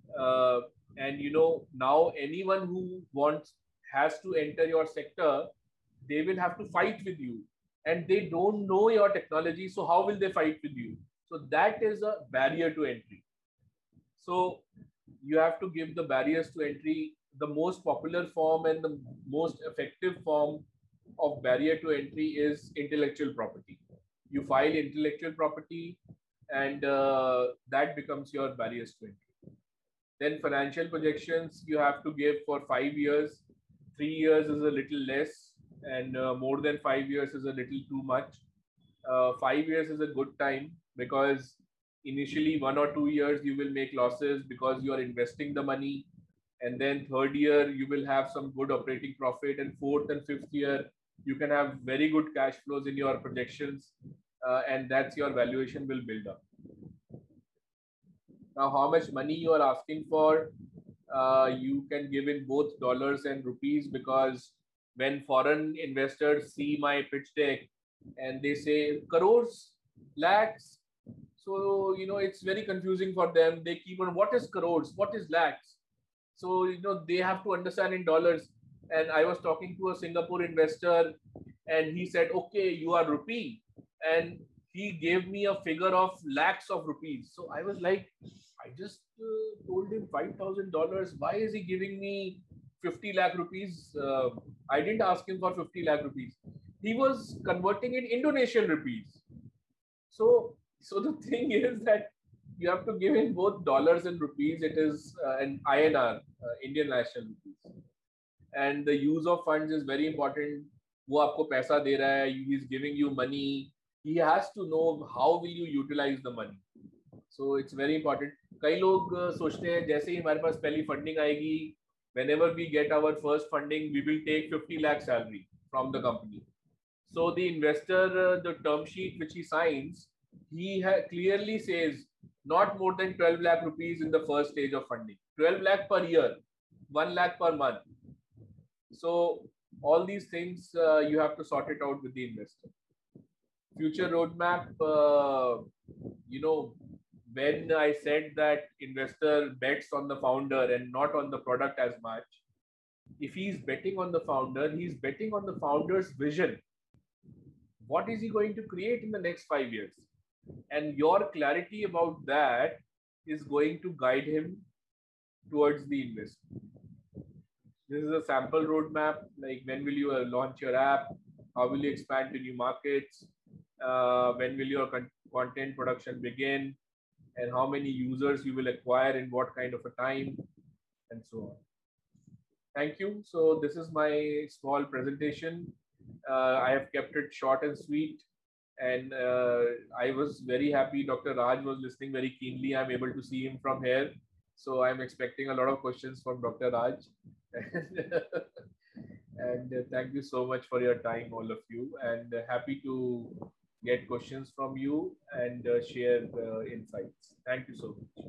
And you know, now anyone who wants has to enter your sector, they will have to fight with you, and they don't know your technology, so how will they fight with you? So that is a barrier to entry. So you have to give the barriers to entry. The most popular form and the most effective form of barrier to entry is intellectual property. You file intellectual property, and that becomes your barriers to entry. Then financial projections you have to give for 5 years. 3 years is a little less, and more than 5 years is a little too much. 5 years is a good time because initially 1 or 2 years you will make losses because you are investing the money, and then third year you will have some good operating profit, and fourth and fifth year you can have very good cash flows in your projections, and that's your valuation will build up. Now, how much money you are asking for, you can give in both dollars and rupees, because when foreign investors see my pitch deck and they say crores, lakhs, so you know it's very confusing for them. They keep on, what is crores, what is lakhs? So you know they have to understand in dollars. And I was talking to a Singapore investor, and he said, okay, you are rupee, and he gave me a figure of lakhs of rupees. So I was like, I just told him $5,000. Why is he giving me 50 lakh rupees? I didn't ask him for 50 lakh rupees. He was converting in Indonesian rupees. So the thing is that you have to give in both dollars and rupees. It is an INR, Indian national rupees. And the use of funds is very important. वो आपको पैसा दे रहा है, he is giving you money. He has to know how will you utilize the money. So it's very important. कई लोग सोचते हैं जैसे ही हमारे पास पहली फंडिंग आएगी, whenever we get our first funding, we will take 50 lakh salary from the company. So the investor, the term sheet which he signs, he clearly says not more than 12 lakh rupees in the first stage of funding. 12 lakh per year, 1 lakh per month. So all these things you have to sort it out with the investor. Future roadmap, you know, when I said that investor bets on the founder and not on the product as much, if he's betting on the founder, he's betting on the founder's vision. What is he going to create in the next 5 years? And your clarity about that is going to guide him towards the investment. This is a sample roadmap, like when will you launch your app? How will you expand to new markets? When will your content production begin? And how many users you will acquire in what kind of a time, and so on. Thank you. So this is my small presentation. I have kept it short and sweet. And I was very happy Dr. Raj was listening very keenly. I'm able to see him from here. So I'm expecting a lot of questions from Dr. Raj. And thank you so much for your time, all of you. And happy to get questions from you and share insights. Thank you so much.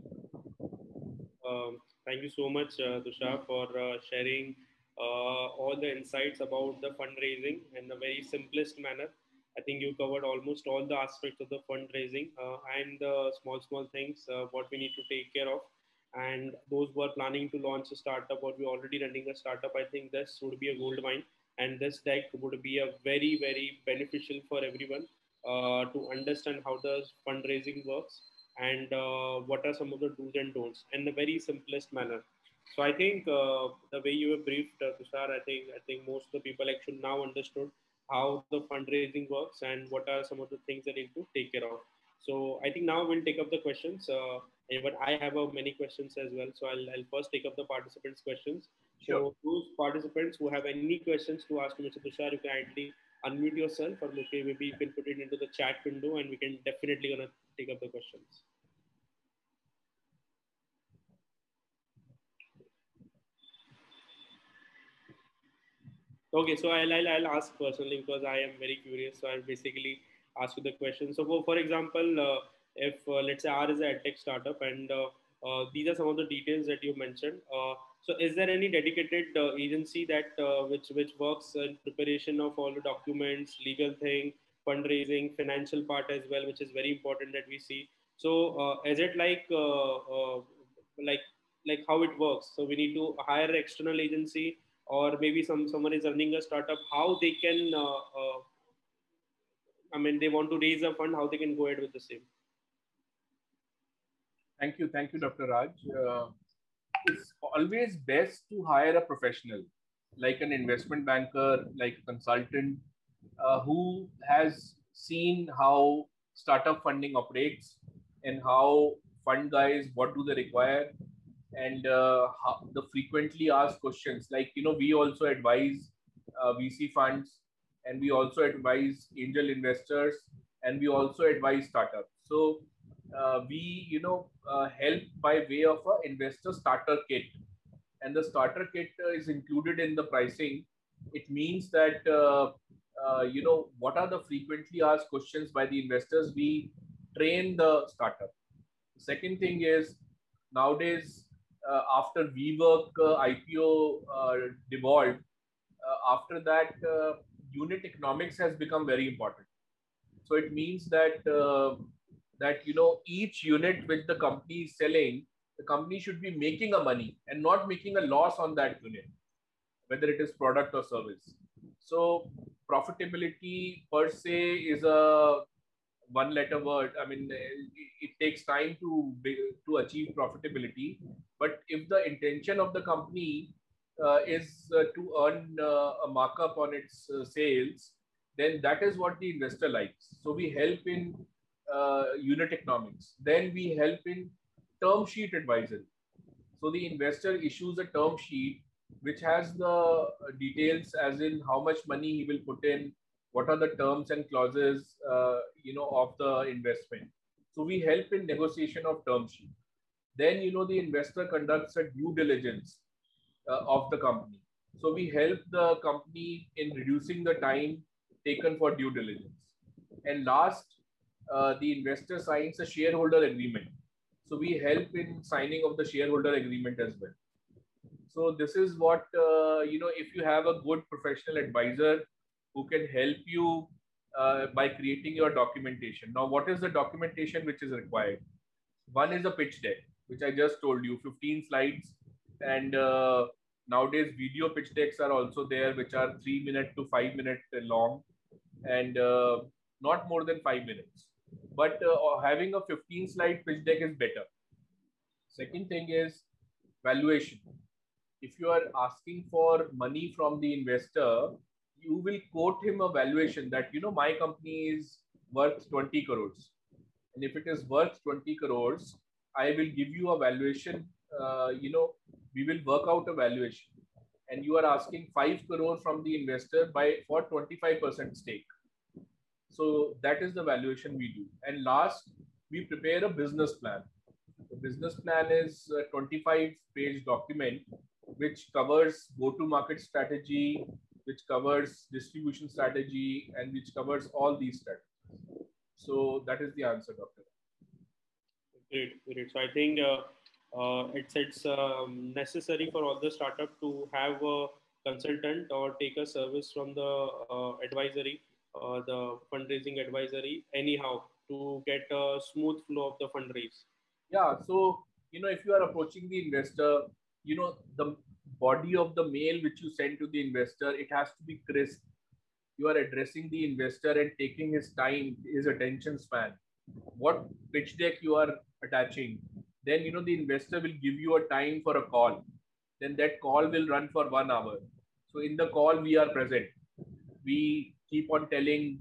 Thank you so much, Tushar, for sharing all the insights about the fundraising in a very simplest manner. I think you covered almost all the aspects of the fundraising and the small things what we need to take care of. And those who are planning to launch a startup or we're already running a startup, I think this would be a gold mine. And this deck would be a very beneficial for everyone to understand how the fundraising works and what are some of the do's and don'ts in the very simplest manner. So I think the way you were briefed, Tushar, I think most of the people actually now understood how the fundraising works and what are some of the things they need to take care of. So I think now we'll take up the questions. But I have many questions as well. So I'll first take up the participants' questions. Sure. So those participants who have any questions to ask to Mr. Tushar, you can kindly unmute yourself, or okay, maybe you can put it into the chat window, and we can definitely gonna take up the questions. Okay, so I'll ask personally because I am very curious. So I'll basically ask you the question. So for example, if let's say R is a tech startup, and these are some of the details that you mentioned. So is there any dedicated agency that which works in preparation of all the documents, legal thing, fundraising, financial part as well, which is very important that we see. So is it like like how it works. So we need to hire an external agency, or maybe someone is running a startup, how they can I mean, they want to raise a fund, how they can go ahead with the same. Thank you, Dr. Raj. It's always best to hire a professional, like an investment banker, like a consultant, who has seen how startup funding operates and how fund guys, what do they require, and how the frequently asked questions. Like, we also advise VC funds, and we also advise angel investors, and we also advise startups. So we, help by way of a investor starter kit, and the starter kit is included in the pricing. It means that what are the frequently asked questions by the investors. We train the startup. Second thing is, nowadays, after WeWork IPO devolved, after that, unit economics has become very important. So it means that each unit which the company is selling, the company should be making a money and not making a loss on that unit, whether it is product or service. So profitability per se is a one letter word. I mean, it takes time to achieve profitability. But if the intention of the company is to earn a markup on its sales, then that is what the investor likes. So we help in unit economics. Then we help in term sheet advisory. So the investor issues a term sheet which has the details, as in how much money he will put in, what are the terms and clauses, of the investment. So we help in negotiation of term sheet. Then, the investor conducts a due diligence of the company. So we help the company in reducing the time taken for due diligence. And last, the investor signs a shareholder agreement. So we help in signing of the shareholder agreement as well. So this is what, if you have a good professional advisor who can help you by creating your documentation. Now, what is the documentation which is required? One is a pitch deck, which I just told you, 15 slides. And nowadays, video pitch decks are also there, which are 3 minute to 5 minute long, and not more than 5 minutes. But having a 15 slide pitch deck is better. Second thing is valuation. If you are asking for money from the investor, you will quote him a valuation that, my company is worth 20 crores. And if it is worth 20 crores, I will give you a valuation, we will work out a valuation. And you are asking 5 crore from the investor for 25% stake. So that is the valuation we do. And last, we prepare a business plan. The business plan is a 25-page document which covers go-to-market strategy, which covers distribution strategy, and which covers all these strategies. So that is the answer, Doctor. Great, great. So I think it's necessary for all the startup to have a consultant or take a service from the advisory, the fundraising advisory, anyhow, to get a smooth flow of the fundraise. Yeah. So, if you are approaching the investor, the body of the mail which you send to the investor, it has to be crisp. You are addressing the investor and taking his time, his attention span. What pitch deck you are attaching. Then, the investor will give you a time for a call. Then that call will run for 1 hour. So in the call, we are present. We keep on telling,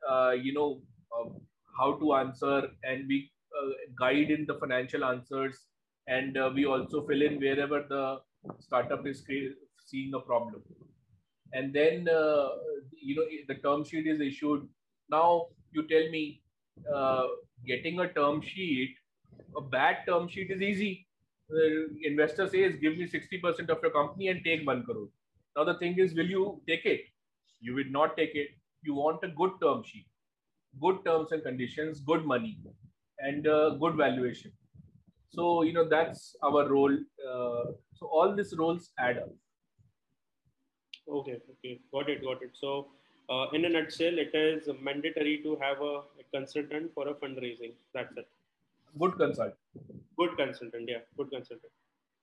how to answer, and we guide in the financial answers. And we also fill in wherever the startup is seeing a problem. And then, the term sheet is issued. Now, you tell me, getting a term sheet, a bad term sheet is easy. The investor says, give me 60% of your company and take 1 crore. Now, the thing is, will you take it? You will not take it. You want a good term sheet, good terms and conditions, good money, and good valuation. So, that's our role. So all these roles add up. Okay, got it. So, in a nutshell, it is mandatory to have a consultant for a fundraising. That's it. Good consultant. Good consultant, yeah, good consultant.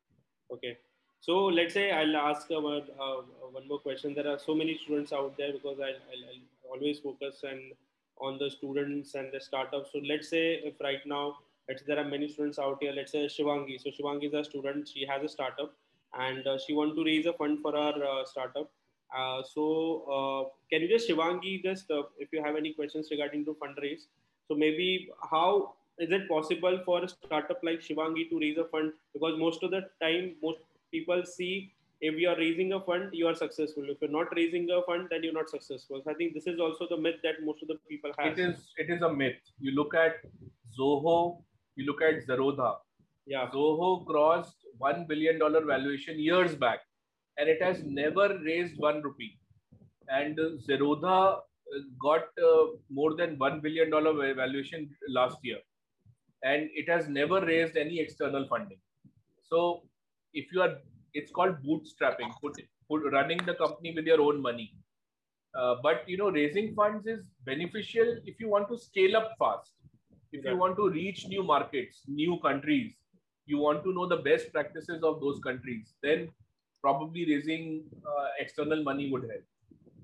Okay. So let's say I'll ask one more question. There are so many students out there because I'll always focus on the students and the startups. So let's say if right now, there are many students out here. Let's say Shivangi. So Shivangi is a student. She has a startup and she want to raise a fund for our startup. Can you just Shivangi just if you have any questions regarding to fundraise? So maybe how is it possible for a startup like Shivangi to raise a fund? Because most of the time, most people see if you are raising a fund, you are successful. If you're not raising a fund, then you're not successful. So I think this is also the myth that most of the people has. It is a myth. You look at Zoho, you look at Zerodha. Yeah. Zoho crossed $1 billion valuation years back, and it has never raised 1 rupee. And Zerodha got more than $1 billion valuation last year, and it has never raised any external funding. So if you are, it's called bootstrapping, running the company with your own money. But raising funds is beneficial if you want to scale up fast, if you want to reach new markets, new countries, you want to know the best practices of those countries, then probably raising external money would help.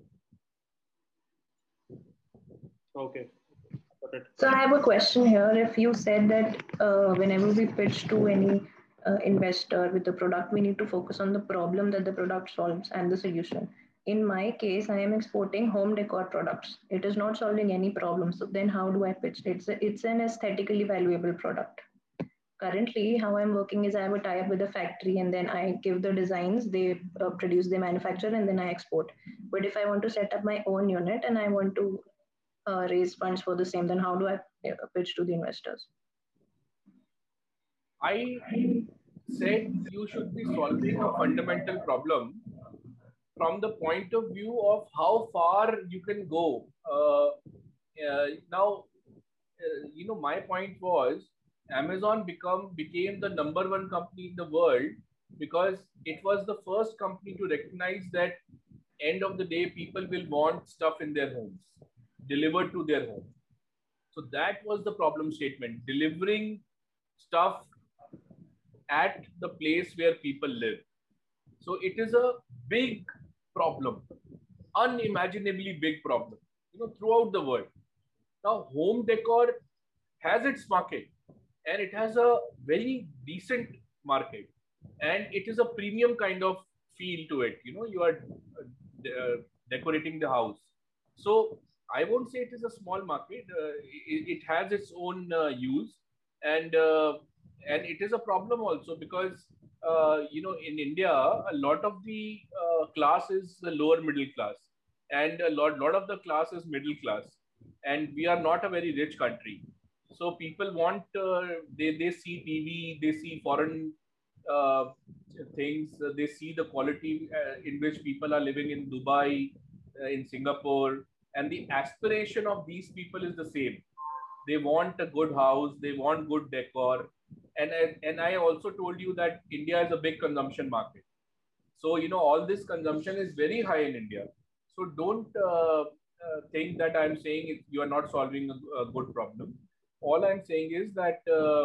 Okay. So I have a question here. If you said that whenever we pitch to any investor with the product, we need to focus on the problem that the product solves and the solution. In my case, I am exporting home decor products. It is not solving any problem. So then how do I pitch? It's an aesthetically valuable product. Currently, how I'm working is I have a tie-up with a factory and then I give the designs, they produce, they manufacture, and then I export. But if I want to set up my own unit and I want to raise funds for the same, then how do I pitch to the investors? I said you should be solving a fundamental problem from the point of view of how far you can go. Now, my point was Amazon became the #1 company in the world because it was the first company to recognize that end of the day, people will want stuff in their homes, delivered to their home. So that was the problem statement, delivering stuff at the place where people live. So it is a big problem, unimaginably big problem, throughout the world. Now, home decor has its market and it has a very decent market and it is a premium kind of feel to it. You are decorating the house. So I won't say it is a small market. It has its own use and it is a problem also because in India, a lot of the class is the lower middle class and a lot of the class is middle class, and we are not a very rich country. So people want, they see TV, they see foreign things, they see the quality in which people are living in Dubai, in Singapore, and the aspiration of these people is the same. They want a good house, they want good decor. And I also told you that India is a big consumption market. So, all this consumption is very high in India. So don't think that I'm saying you are not solving a good problem. All I'm saying is that,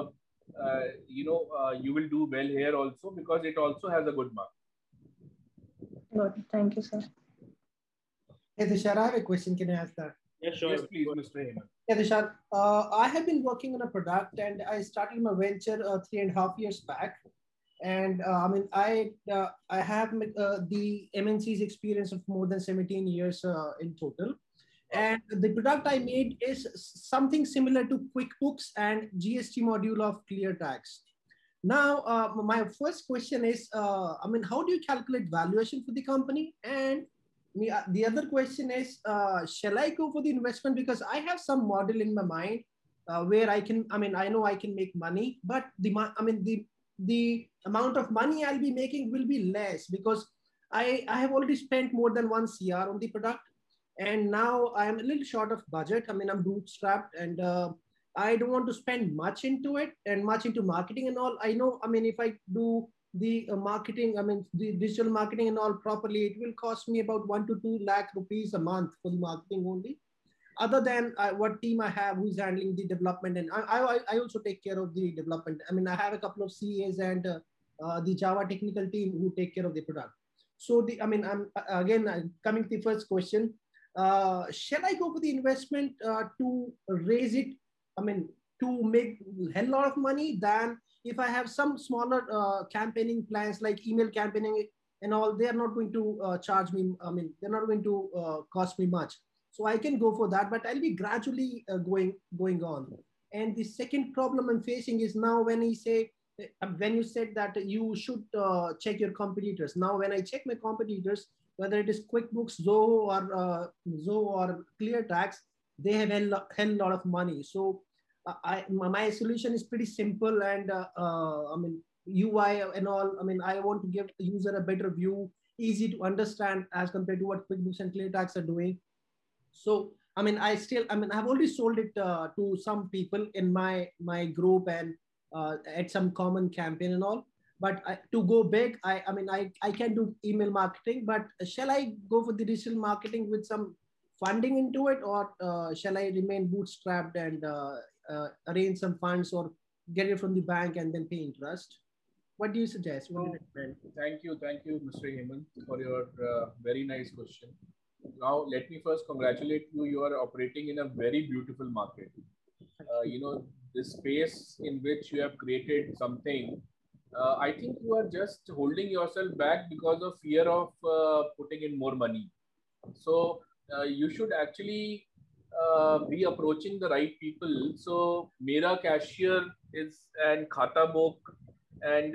you will do well here also because it also has a good market. Good. Thank you, sir. Hey, Tushar, I have a question. Can I ask that? Yeah, sure. Yes, please, Mr. Hemant. Yeah, Tushar, I have been working on a product and I started my venture 3.5 years back. And I have the MNC's experience of more than 17 years in total. And the product I made is something similar to QuickBooks and GST module of ClearTax. Now, my first question is, how do you calculate valuation for the company? And the other question is, shall I go for the investment? Because I have some model in my mind where I know I can make money, but the amount of money I'll be making will be less because I have already spent more than 1 CR on the product. And now I am a little short of budget. I'm bootstrapped and I don't want to spend much into it and much into marketing and all. I know, if I do the marketing, the digital marketing and all properly, it will cost me about 1 to 2 lakh rupees a month for the marketing only. Other than what team I have who's handling the development, and I also take care of the development. I have a couple of CAs and the Java technical team who take care of the product. So I'm again coming to the first question. Shall I go for the investment to raise it? I mean, to make a hell lot of money than if I have some smaller campaigning plans like email campaigning and all. They are not going to charge me. I mean, they're not going to cost me much. So I can go for that, but I'll be gradually going on. And the second problem I'm facing is now when you said that you should check your competitors. Now, when I check my competitors, whether it is QuickBooks, Zoho or ClearTax, they have a hell lot of money. So my solution is pretty simple, and I mean UI and all. I mean, I want to give the user a better view, easy to understand as compared to what QuickBooks and ClearTax are doing. So I've already sold it to some people in my group and at some common campaign and all. But to go big, I can do email marketing. But shall I go for the digital marketing with some funding into it, or shall I remain bootstrapped and arrange some funds or get it from the bank and then pay interest? What do you suggest? What do you recommend? Thank you, Mr. Hemant, for your very nice question. Now, let me first congratulate you. You are operating in a very beautiful market. The space in which you have created something, I think you are just holding yourself back because of fear of putting in more money. So you should actually be approaching the right people. So Mera Cashier is and Khata Book, and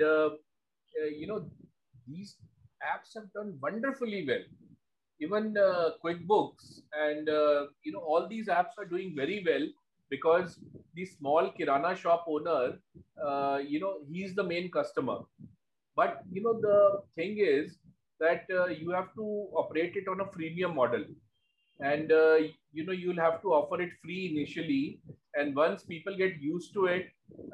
these apps have done wonderfully well. Even QuickBooks and all these apps are doing very well because the small Kirana shop owner, he's the main customer. But the thing is that you have to operate it on a freemium model, and you'll have to offer it free initially, and once people get used to it,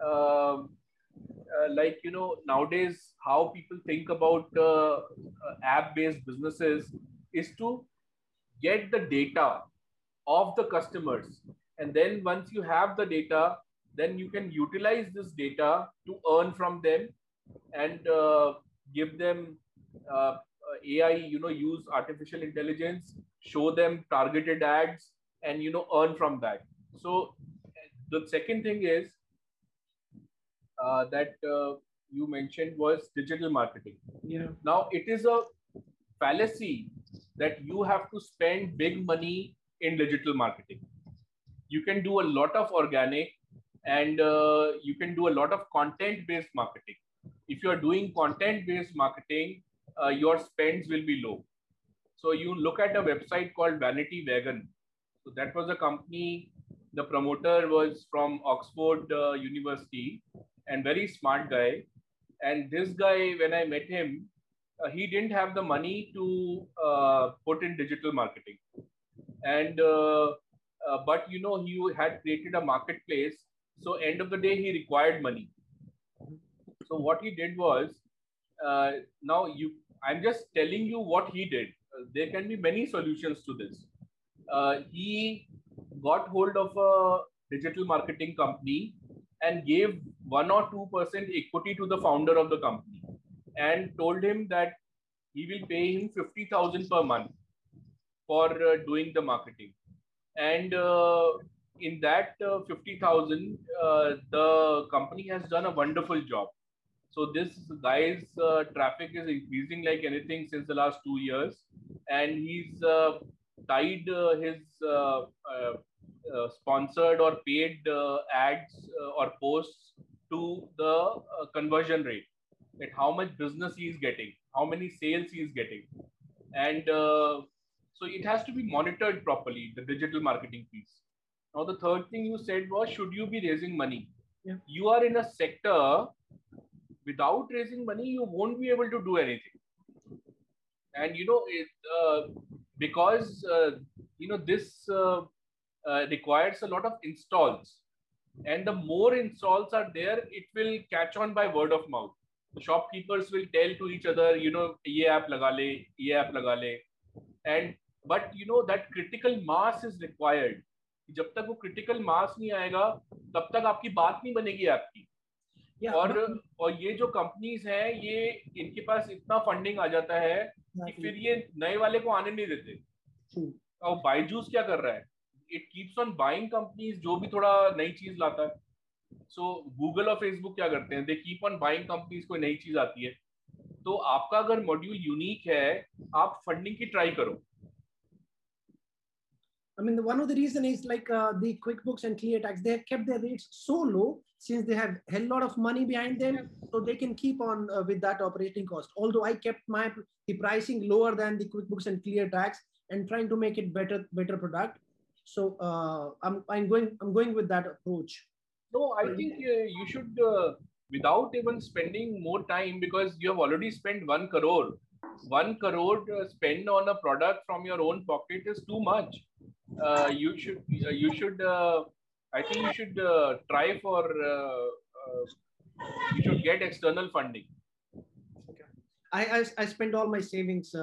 nowadays how people think about app-based businesses is to get the data of the customers, and then once you have the data, then you can utilize this data to earn from them and give them AI, use artificial intelligence, show them targeted ads, and earn from that. So the second thing is that you mentioned was digital marketing. Yeah. Now it is a fallacy that you have to spend big money in digital marketing. You can do a lot of organic, and you can do a lot of content-based marketing. If you are doing content-based marketing, your spends will be low. So you look at a website called Vanity Wagon. So that was a company. The promoter was from Oxford University and very smart guy. And this guy, when I met him, he didn't have the money to put in digital marketing. And but he had created a marketplace. So end of the day, he required money. So what he did was, I'm just telling you what he did. There can be many solutions to this. He got hold of a digital marketing company and gave 1 or 2% equity to the founder of the company and told him that he will pay him 50,000 per month for doing the marketing. And in that 50,000, the company has done a wonderful job. So this guy's traffic is increasing like anything since the last 2 years, and he's tied his sponsored or paid ads or posts to the conversion rate, at how much business he is getting, how many sales he is getting. And so it has to be monitored properly, the digital marketing piece. Now, the third thing you said was, should you be raising money? Yeah. You are in a sector, without raising money, you won't be able to do anything. And, because, this requires a lot of installs. And the more installs are there, it will catch on by word of mouth. The shopkeepers will tell to each other, ye app laga le, ye app laga le. And, but, that critical mass is required. जब तक वो critical mass नहीं आएगा, तब तक आपकी बात नहीं बनेगी आपकी. Yeah, और ये जो कंपनीज हैं, ये इनके पास इतना फंडिंग आ जाता है कि फिर ये नए वाले को आने नहीं देते. और बायजूस क्या कर रहा है? It keeps on buying companies जो भी थोड़ा नई चीज लाता है. सो गूगल और फेसबुक क्या करते हैं? They keep on buying companies. कोई नई चीज आती है तो आपका अगर मॉड्यूल यूनिक है, आप फंडिंग की ट्राई करो. I mean, one of the reason is like the QuickBooks and ClearTax, they have kept their rates so low since they have a hell lot of money behind them, so they can keep on with that operating cost. Although I kept the pricing lower than the QuickBooks and ClearTax and trying to make it better product. So I'm going with that approach. No, I think you should without even spending more time, because you have already spent 1 crore. 1 crore spend on a product from your own pocket is too much. You should I think you should try for you should get external funding. Okay. I spend all my savings.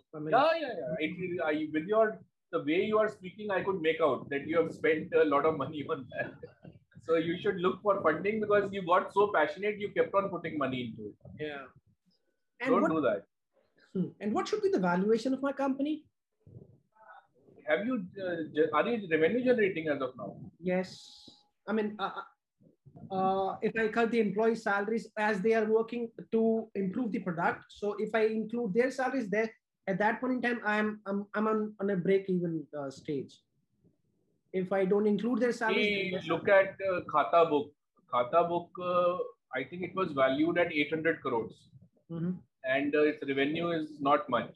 With the way you are speaking, I could make out that you have spent a lot of money on that. So you should look for funding, because you got so passionate, you kept on putting money into it. Yeah. And don't do that. And what should be the valuation of my company? Have you are you revenue generating as of now? Yes. I mean, if I cut the employee salaries as they are working to improve the product, so if I include their salaries there, at that point in time, I'm on a break-even stage. If I don't include their salaries, look at Khata Book. Khata Book, I think it was valued at 800 crores, and its revenue is not much.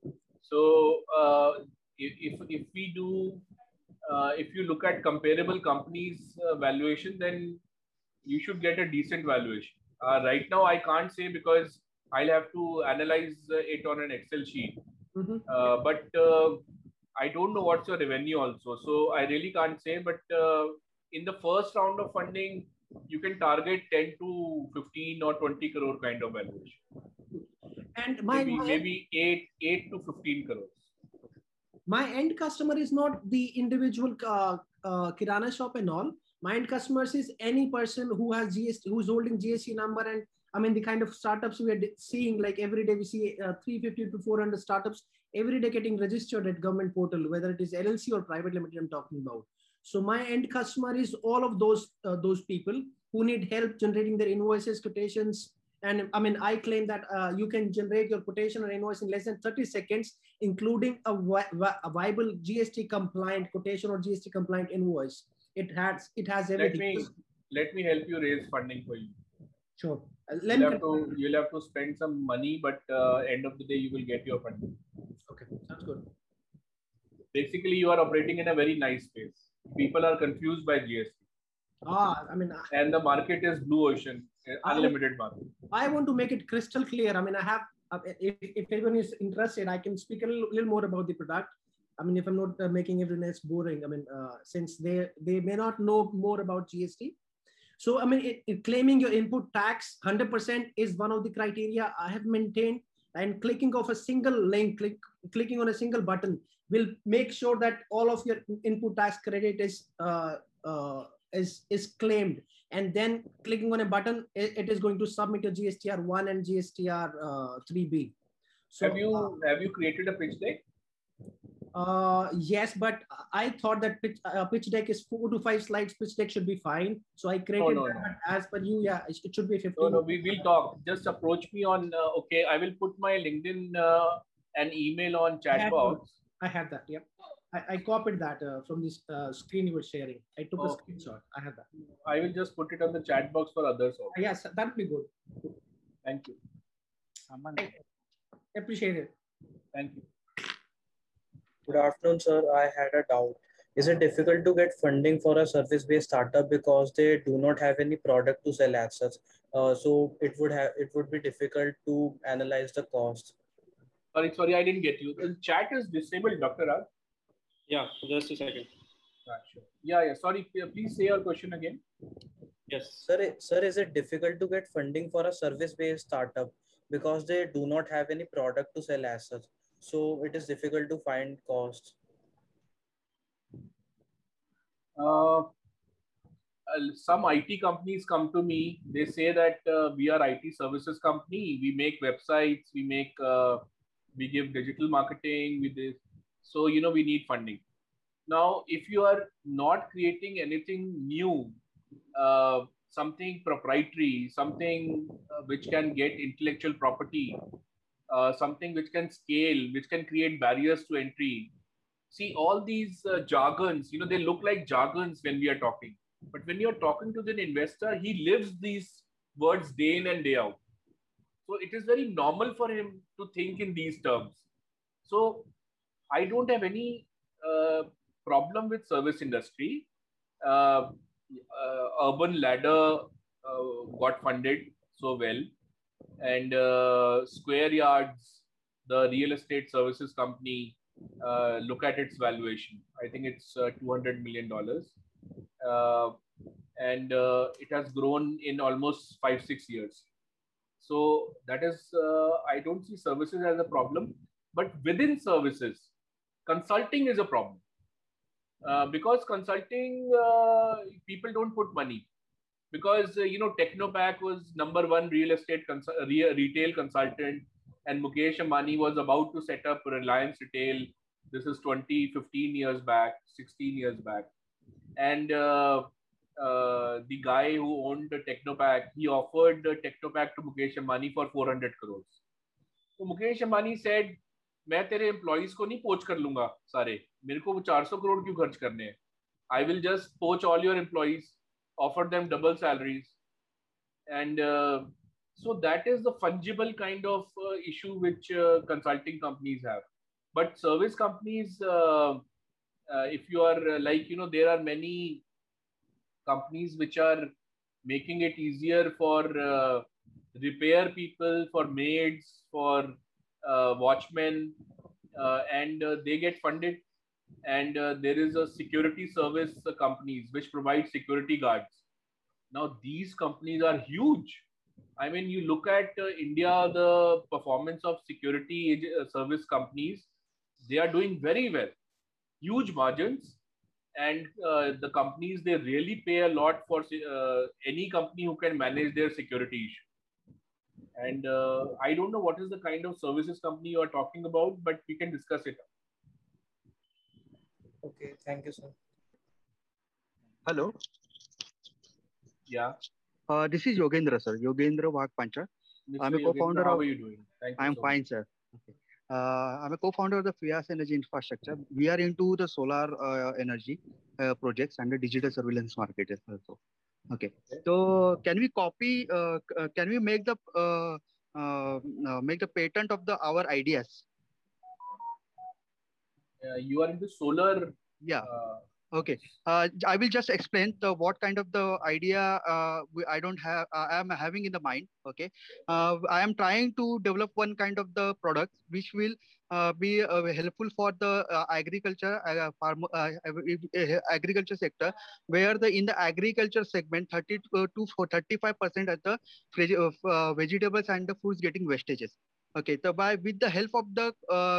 So if we do, if you look at comparable companies' valuation, then you should get a decent valuation. Right now, I can't say, because I'll have to analyze it on an Excel sheet. But I don't know what's your revenue also, so I really can't say. But in the first round of funding, you can target 10 to 15 or 20 crore kind of valuation. And maybe 8 to 15 crores. My end customer is not the individual kirana shop and all. My end customers is any person who has GST, who's holding GST number. And I mean, the kind of startups we are seeing, like every day we see 350 to 400 startups every day getting registered at government portal, whether it is LLC or private limited I'm talking about. So my end customer is all of those people who need help generating their invoices, quotations. And I mean, I claim that you can generate your quotation or invoice in less than 30 seconds, including a viable GST compliant quotation or GST compliant invoice. It has everything. Let me help you raise funding for you. Sure. You'll have to spend some money, but end of the day, you will get your funding. Okay, sounds good. Basically, you are operating in a very nice space. People are confused by GST. I mean, and the market is blue ocean, unlimited market. I want to make it crystal clear. I mean, I have, if anyone is interested, I can speak a little more about the product. I mean, if I'm not making everything else boring, I mean, since they may not know more about GST. So, I mean, claiming your input tax 100% is one of the criteria I have maintained, and clicking of a single link, clicking on a single button will make sure that all of your input tax credit is claimed. And then clicking on a button, it is going to submit your GSTR 1 and GSTR 3B. So have you created a pitch deck? Yes, but I thought that pitch deck is 4 to 5 slides. Pitch deck should be fine. So I created that. No. As per you, yeah, it should be 15. No, we will talk. Just approach me on, okay, I will put my LinkedIn and email on chat box. I have that, yep. I copied that from this screen you were sharing. I took a screenshot. I have that. I will just put it on the chat box for others also. Yes, that would be good. Thank you. Appreciate it. Thank you. Good afternoon, sir. I had a doubt. Is it difficult to get funding for a service-based startup because they do not have any product to sell as such? So it would be difficult to analyze the cost. Sorry, I didn't get you. The chat is disabled, Dr. Raj. Yeah, just a second. Sure. Yeah. Sorry, please say your question again. Yes. Sir, is it difficult to get funding for a service-based startup because they do not have any product to sell as such? So it is difficult to find costs. some IT companies come to me. They say that we are IT services company. We make websites. We give digital marketing. We this. So we need funding. Now, if you are not creating anything new, something proprietary, something which can get intellectual property, something which can scale, which can create barriers to entry. See, all these jargons, they look like jargons when we are talking. But when you're talking to the investor, he lives these words day in and day out. So it is very normal for him to think in these terms. So I don't have any problem with service industry. Urban Ladder got funded so well, and Square Yards, the real estate services company, look at its valuation. I think it's $200 million, and it has grown in almost 5-6 years. So that is, I don't see services as a problem, but within services, consulting is a problem. Because consulting, people don't put money. Because, Technopack was #1 real estate retail consultant, and Mukesh Ambani was about to set up Reliance Retail. This is 15 years back, 16 years back. And the guy who owned Technopack, he offered Technopack to Mukesh Ambani for 400 crores. So Mukesh Ambani said, मैं तेरे employees को नहीं पोच कर लूंगा सारे, मेरे को 400 crore क्यों खर्च करने हैं? I will just poach all your employees, offer them double salaries, and so that is the fungible kind of issue which consulting companies have. But service companies, if you are there are many companies which are making it easier for repair people, for maids, for watchmen, and they get funded. And there is a security service companies which provide security guards. Now these companies are huge. I mean, you look at India, the performance of security service companies, they are doing very well, huge margins. And the companies, they really pay a lot for any company who can manage their security issue. And I don't know what is the kind of services company you are talking about, but we can discuss it. Okay, thank you, sir. Hello. Yeah. This is Yogendra, sir. Yogendra Wagpancha. I'm a co-founder. How are you doing? Thank you. I'm so fine, much. sir. Okay. I'm a co-founder of the FIAS Energy Infrastructure. We are into the solar energy projects and the digital surveillance market also. Okay. So can we copy? Can we make the patent of our ideas? You are into solar. Yeah. Okay. I will just explain what kind of the idea I am having in the mind. Okay. I am trying to develop one kind of the product which will be helpful for the agriculture agriculture sector, where in the agriculture segment 30 to 35% of the vegetables and the fruits getting wastages. Okay, so with the help of the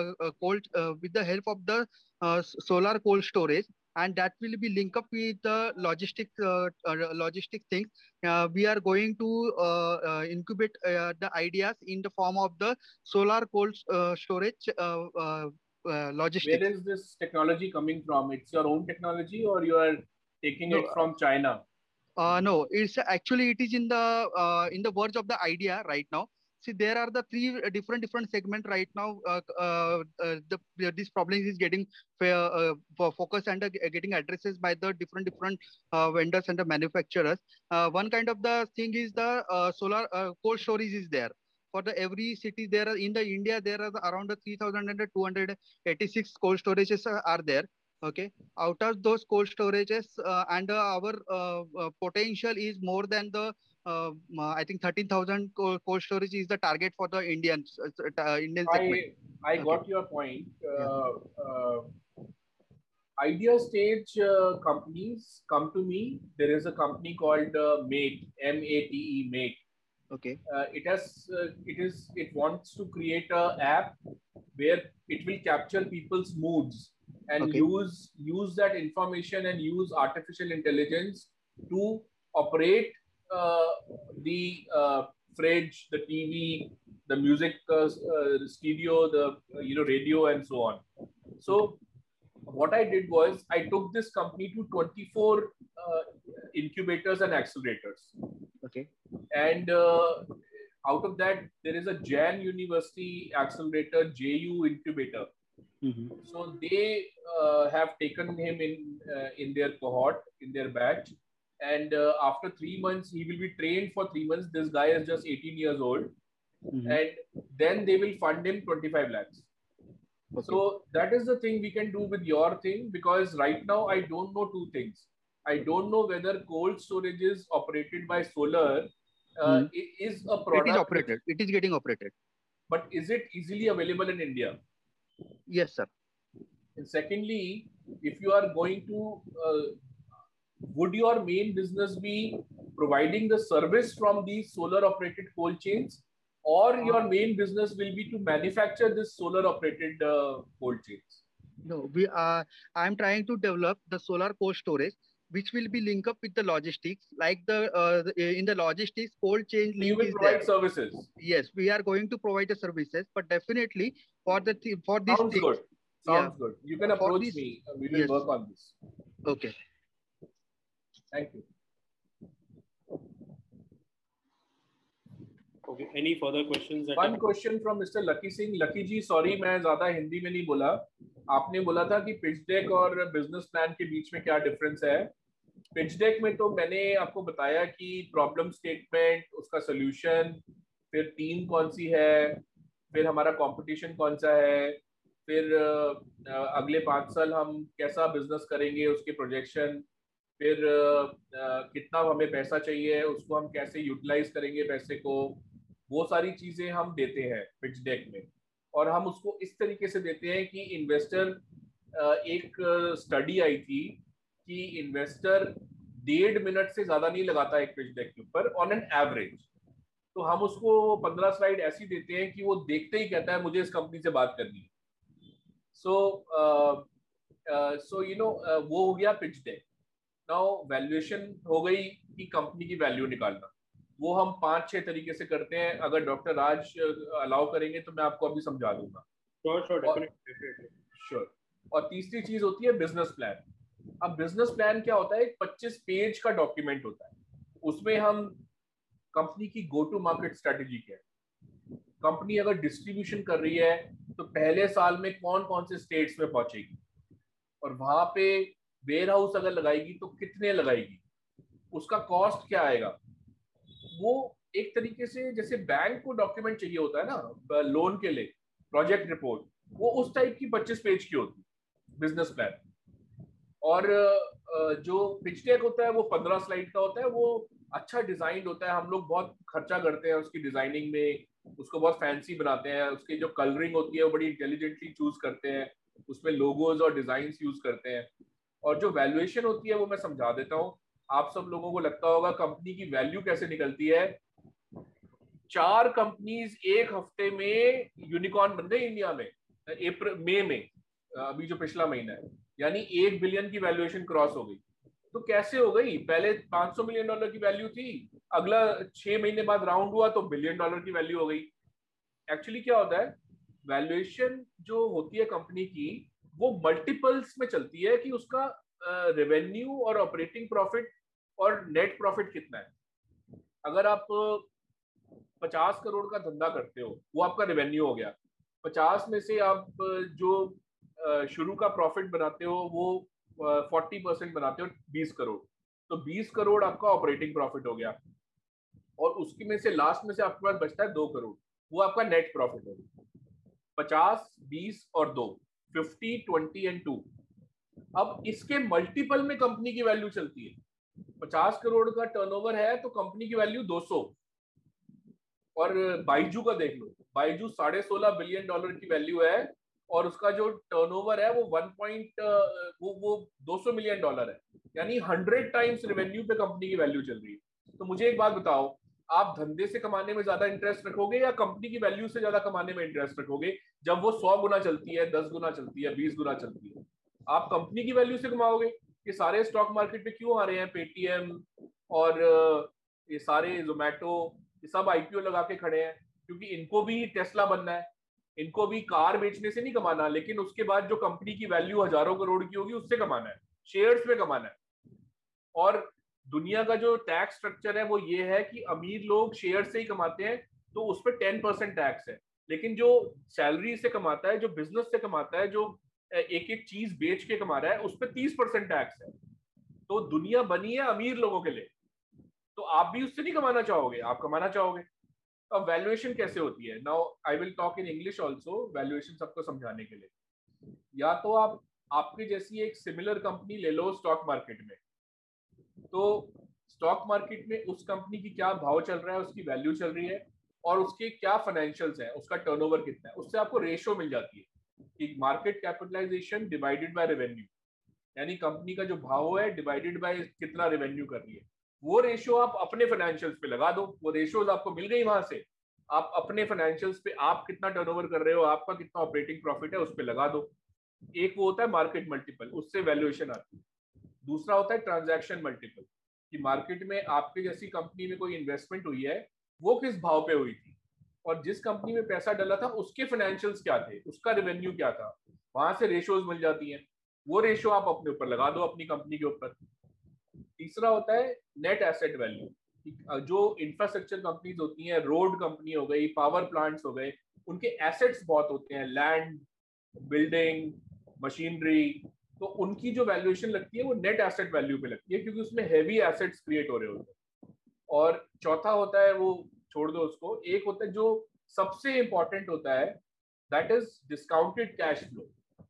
solar cold storage, and that will be linked up with the logistic things. We are going to incubate the ideas in the form of the solar cold storage logistics. Where is this technology coming from? It's your own technology, or you are taking it from China? No, it is in the verge of the idea right now. See, there are the 3 different segments right now. This problem is getting focused and getting addresses by the different vendors and the manufacturers. One kind of the thing is the solar cold storage is there. For the every city, there are in the India there are around 3,286 cold storages are there. Okay, out of those cold storages, and our potential is more than the I think 13,000 cold storage is the target for the Indian segment. I got your point. Idea stage companies come to me. There is a company called Mate, M-A-T-E, Mate. Okay. It wants to create an app where it will capture people's moods and use that information and use artificial intelligence to operate the fridge, the TV, the music stereo, the radio, and so on. So what I did was I took this company to 24 incubators and accelerators. Okay. And out of that, there is a Jain University accelerator, JU incubator. So they have taken him in their cohort, in their batch. And after 3 months, he will be trained for 3 months. This guy is just 18 years old. And then they will fund him 25 lakhs. Okay. So that is the thing we can do with your thing, because right now I don't know two things. I don't know whether cold storage is operated by solar. Is a product. It is operated. It is getting operated. But is it easily available in India? Yes, sir. And secondly, if you are going to, would your main business be providing the service from these solar operated cold chains, or your main business will be to manufacture this solar operated cold chains? No, I'm trying to develop the solar cold storage, which will be linked up with the logistics, like in the logistics cold chain. You will provide services. Yes, we are going to provide the services, but definitely for this sounds good. Sounds good. You can approach me. We will work on this. Okay. Thank you. Okay. Any further questions? One question from Mr. Lucky Singh. Lucky ji, sorry मैं ज़्यादा हिंदी में नहीं बोला. आपने बोला था कि pitch deck और बिजनेस प्लान के बीच में क्या डिफरेंस है. पिच डेक में तो मैंने आपको बताया कि प्रॉब्लम स्टेटमेंट, उसका सोल्यूशन, फिर टीम कौन सी है, फिर हमारा कंपटीशन कौन सा है, फिर अगले 5 साल हम कैसा बिजनेस करेंगे, उसके प्रोजेक्शन, फिर कितना हमें पैसा चाहिए, उसको हम कैसे यूटिलाइज करेंगे पैसे को, वो सारी चीजें हम देते हैं पिच डेक में. और हम उसको इस तरीके से देते हैं कि इन्वेस्टर, एक स्टडी आई थी कि इन्वेस्टर 1.5 मिनट से ज्यादा नहीं लगाता एक पिच डेक के ऊपर ऑन एन एवरेज. तो हम उसको 15 स्लाइड ऐसी देते हैं कि वो देखते ही कहता है मुझे इस कंपनी से बात करनी है. सो वो हो गया पिच डेक. नाउ वैल्यूएशन हो गई कि कंपनी की वैल्यू निकालना. वो हम 5-6 तरीके से करते हैं. अगर डॉक्टर राज अलाउ करेंगे तो मैं आपको अभी समझा दूंगा. श्योर. और तीसरी चीज होती है बिजनेस प्लान. अब बिजनेस प्लान क्या होता है? एक 25 पेज का डॉक्यूमेंट होता है. उसमें हम कंपनी की गो टू मार्केट स्ट्रेटेजी क्या है, कंपनी अगर डिस्ट्रीब्यूशन कर रही है तो पहले साल में कौन कौन से स्टेट्स में पहुंचेगी, और वहां पे वेयर हाउस अगर लगाएगी तो कितने लगाएगी, उसका कॉस्ट क्या आएगा. वो एक तरीके से जैसे बैंक को डॉक्यूमेंट चाहिए होता है ना लोन के लिए, प्रोजेक्ट रिपोर्ट, वो उस टाइप की 25 पेज की होती है बिजनेस प्लान. और जो पिच डेक होता है वो 15 स्लाइड का होता है. वो अच्छा डिजाइन होता है. हम लोग बहुत खर्चा करते हैं उसकी डिजाइनिंग में, उसको बहुत फैंसी बनाते हैं. उसकी जो कलरिंग होती है वो बड़ी इंटेलिजेंटली चूज करते हैं, उसमें लोगोज और डिजाइन यूज करते हैं. और जो वैल्यूएशन होती है वो मैं समझा देता हूँ. आप सब लोगों को लगता होगा कंपनी की वैल्यू कैसे निकलती है. 4 कंपनीज एक हफ्ते में यूनिकॉर्न बन गई इंडिया में, मई में, अभी जो पिछला महीना है, यानी 1 बिलियन की वैल्यूएशन क्रॉस हो गई. तो कैसे हो गई? पहले $500 मिलियन की वैल्यू थी, अगला 6 महीने बाद राउंड हुआ तो $1 बिलियन की वैल्यू हो गई. एक्चुअली क्या होता है, वैल्यूएशन जो होती है कंपनी की वो मल्टीपल्स में चलती है कि उसका रेवेन्यू और ऑपरेटिंग प्रॉफिट और नेट प्रॉफिट कितना है. अगर आप 50 करोड़ का धंधा करते हो, वो आपका रेवेन्यू हो गया. 50 में से आप जो शुरू का प्रॉफिट बनाते हो वो 40% बनाते हो, 20 करोड़. तो 20 करोड़ आपका ऑपरेटिंग प्रॉफिट हो गया. और उसकी में से लास्ट में से आपके पास बचता है 2 करोड़, वो आपका नेट प्रॉफिट हो गया. 50, 20 और 2, 50, 20 एंड 2. अब इसके मल्टीपल में कंपनी की वैल्यू चलती है. 50 करोड़ का टर्नओवर है तो कंपनी की वैल्यू 200. और बाइजू का देख लो, बाइजू $16.5 बिलियन की वैल्यू है और उसका जो टर्नओवर है वो 200 मिलियन डॉलर है, यानी 100 टाइम्स रेवेन्यू पे कंपनी की वैल्यू चल रही है. तो मुझे एक बात बताओ, आप धंधे से कमाने में ज्यादा इंटरेस्ट रखोगे या कंपनी की वैल्यू से ज्यादा कमाने में इंटरेस्ट रखोगे? जब वो 100 गुना चलती है, 10 गुना चलती है, 20 गुना चलती है, आप कंपनी की वैल्यू से कमाओगे. ये सारे स्टॉक मार्केट पे क्यों आ रहे हैं? पेटीएम और ये सारे जोमेटो, ये सब आईपीओ लगा के खड़े हैं क्योंकि इनको भी टेस्ला बनना है, इनको भी कार बेचने से नहीं कमाना, लेकिन उसके बाद जो कंपनी की वैल्यू हजारों करोड़ की होगी उससे कमाना है, शेयर्स में कमाना है। और दुनिया का जो टैक्स स्ट्रक्चर है वो ये है कि अमीर लोग शेयर से ही कमाते हैं तो उस पर 10% टैक्स है, लेकिन जो सैलरी से कमाता है, जो बिजनेस से कमाता है, जो एक एक चीज बेच के कमा रहा है, उस पर 30% टैक्स है। तो दुनिया बनी है अमीर लोगों के लिए, तो आप भी उससे नहीं कमाना चाहोगे, आप कमाना चाहोगे। अब वैल्यूएशन कैसे होती है? Now I will talk in English also, valuation सबको समझाने के लिए। या तो आप आपके जैसी एक सिमिलर कंपनी ले लो स्टॉक मार्केट में, तो स्टॉक मार्केट में उस कंपनी की क्या भाव चल रहा है, उसकी वैल्यू चल रही है, और उसके क्या फाइनेंशियल्स है, उसका टर्नओवर कितना है, उससे आपको रेशियो मिल जाती है कि market capitalisation divided by revenue, यानी कंपनी का जो भाव है डिवाइडेड बाय कितना रेवेन्यू कर रही है। वो रेशियो आप अपने फाइनेंशियल्स पे लगा दो, वो रेशियोज आपको मिल गई वहां से, आप अपने फाइनेंशियल्स पे आप कितना टर्नओवर कर रहे हो, आपका कितना ऑपरेटिंग प्रॉफिट है, उस पे लगा दो। एक वो होता है मार्केट मल्टीपल, उससे वैल्यूएशन आती है। दूसरा होता है ट्रांजैक्शन मल्टीपल, कि मार्केट में आपके जैसी कंपनी में कोई इन्वेस्टमेंट हुई है, वो किस भाव पे हुई थी, और जिस कंपनी में पैसा डाला था उसके फाइनेंशियल्स क्या थे, उसका रेवेन्यू क्या था, वहां से रेशियोज मिल जाती हैं। वो रेशियो आप अपने ऊपर लगा दो, अपनी कंपनी के ऊपर। तीसरा होता है नेट एसेट वैल्यू, जो इंफ्रास्ट्रक्चर कंपनीज होती हैं, रोड कंपनी हो गई, पावर प्लांट्स हो गए, उनके एसेट्स बहुत होते हैं, लैंड, बिल्डिंग, मशीनरी, तो उनकी जो वैल्यूएशन लगती है वो नेट एसेट वैल्यू पे लगती है, क्योंकि उसमें हैवी एसेट्स क्रिएट हो रहे होते हैं। और चौथा होता है, वो छोड़ दो उसको, एक होता है जो सबसे इंपॉर्टेंट होता है, that is discounted cash flow.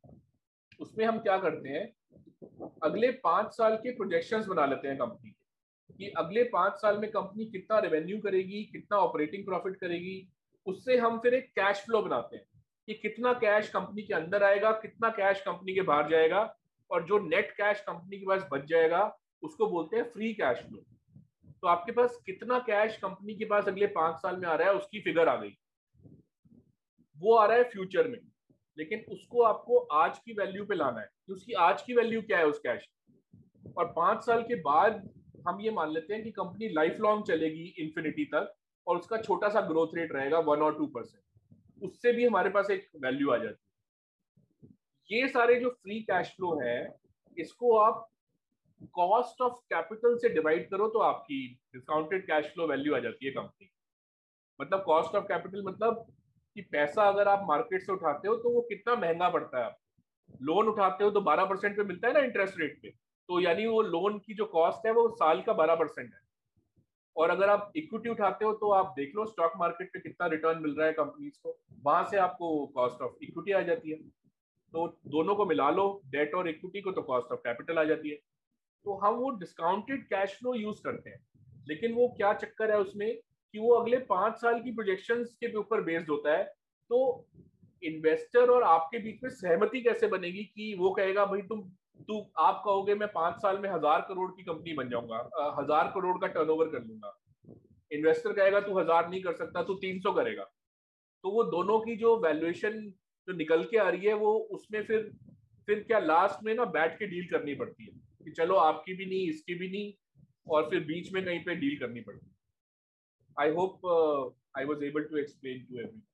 उसमें हम क्या करते हैं, अगले 5 साल के प्रोजेक्शंस बना लेते हैं कंपनी के, कि अगले 5 साल में कंपनी कितना रेवेन्यू करेगी, कितना ऑपरेटिंग प्रॉफिट करेगी, उससे हम फिर एक कैश फ्लो बनाते हैं कि कितना कैश कंपनी के अंदर आएगा, कितना कैश कंपनी के बाहर जाएगा, और जो नेट कैश कंपनी के पास बच जाएगा उसको बोलते हैं फ्री कैश फ्लो। तो आपके पास कितना कैश कंपनी के पास अगले 5 साल में आ रहा है, उसकी फिगर आ गई। वो आ रहा है फ्यूचर में, लेकिन उसको आपको आज की वैल्यू पे लाना है कि उसकी आज की वैल्यू क्या है उस कैश। और 5 साल के बाद हम ये मान लेते हैं कि कंपनी लाइफ लॉन्ग चलेगी इन्फिनिटी तक, और उसका छोटा सा ग्रोथ रेट रहेगा 1 और 2%, उससे भी हमारे पास एक वैल्यू आ जाती है। ये सारे जो फ्री कैश फ्लो है, इसको आप कॉस्ट ऑफ कैपिटल से डिवाइड करो तो आपकी डिस्काउंटेड कैश फ्लो वैल्यू आ जाती है कंपनी। मतलब कॉस्ट ऑफ कैपिटल मतलब कि पैसा अगर आप मार्केट से उठाते हो तो वो कितना महंगा पड़ता है। आप लोन उठाते हो तो 12% पे मिलता है ना इंटरेस्ट रेट पे, तो यानी वो लोन की जो कॉस्ट है वो साल का 12% है। और अगर आप इक्विटी उठाते हो तो आप देख लो स्टॉक मार्केट पे कितना रिटर्न मिल रहा है कंपनीज को, वहां से आपको कॉस्ट ऑफ इक्विटी आ जाती है। तो दोनों को मिला लो, डेट और इक्विटी को, तो कॉस्ट ऑफ कैपिटल आ जाती है। तो हम वो डिस्काउंटेड कैश फ्लो यूज करते हैं, लेकिन वो क्या चक्कर है उसमें कि वो अगले 5 साल की प्रोजेक्शंस के ऊपर बेस्ड होता है। तो इन्वेस्टर और आपके बीच में सहमति कैसे बनेगी कि वो कहेगा भाई आप कहोगे मैं 5 साल में 1000 करोड़ की कंपनी बन जाऊंगा, 1000 करोड़ का टर्नओवर कर लूंगा, इन्वेस्टर कहेगा तू 1000 नहीं कर सकता, तू 300 करेगा। तो वो दोनों की जो वैल्यूएशन जो निकल के आ रही है, वो उसमें फिर क्या लास्ट में ना बैठ के डील करनी पड़ती है कि चलो आपकी भी नहीं, इसकी भी नहीं, और फिर बीच में कहीं पे डील करनी पड़ती है। I hope I was able to explain to everyone.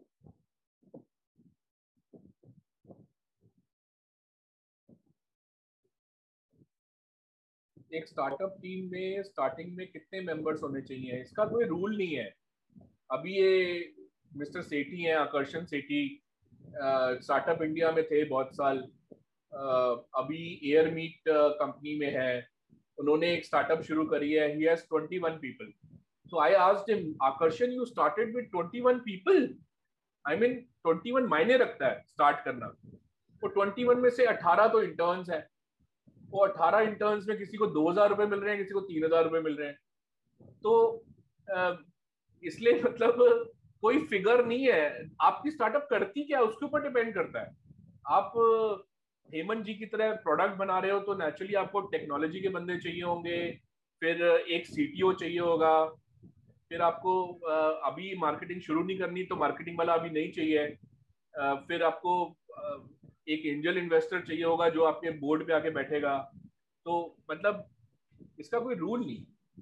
एक स्टार्टअप टीम में स्टार्टिंग में कितने मेंबर्स होने चाहिए, इसका कोई रूल नहीं है। अभी ये मिस्टर सेठी हैं, आकर्षण सेठी, स्टार्टअप इंडिया में थे बहुत साल, अभी एयर मीट कंपनी में है, उन्होंने एक स्टार्टअप शुरू करी है, he has 21 people. So I asked him, Aakarshan you started with 21 people? I mean 21 मायने रखता है स्टार्ट करना। तो 21 में से 18 तो इंटर्न्स हैं, वो 18 इंटर्न्स में किसी को 2000 रुपए मिल रहे हैं, किसी को 3000 रुपए मिल रहे हैं। तो इसलिए मतलब कोई फिगर नहीं है। आपकी स्टार्टअप करती क्या उसके ऊपर डिपेंड करता है। आप हेमंत जी की तरह प्रोडक्ट बना रहे हो तो नेचुरली आपको टेक्नोलॉजी के बंदे चाहिए होंगे, फिर एक सीटीओ चाहिए होगा, फिर आपको अभी मार्केटिंग शुरू नहीं करनी तो मार्केटिंग वाला अभी नहीं चाहिए, फिर आपको एक एंजल इन्वेस्टर चाहिए होगा जो आपके बोर्ड पे आके बैठेगा। तो मतलब इसका कोई रूल नहीं.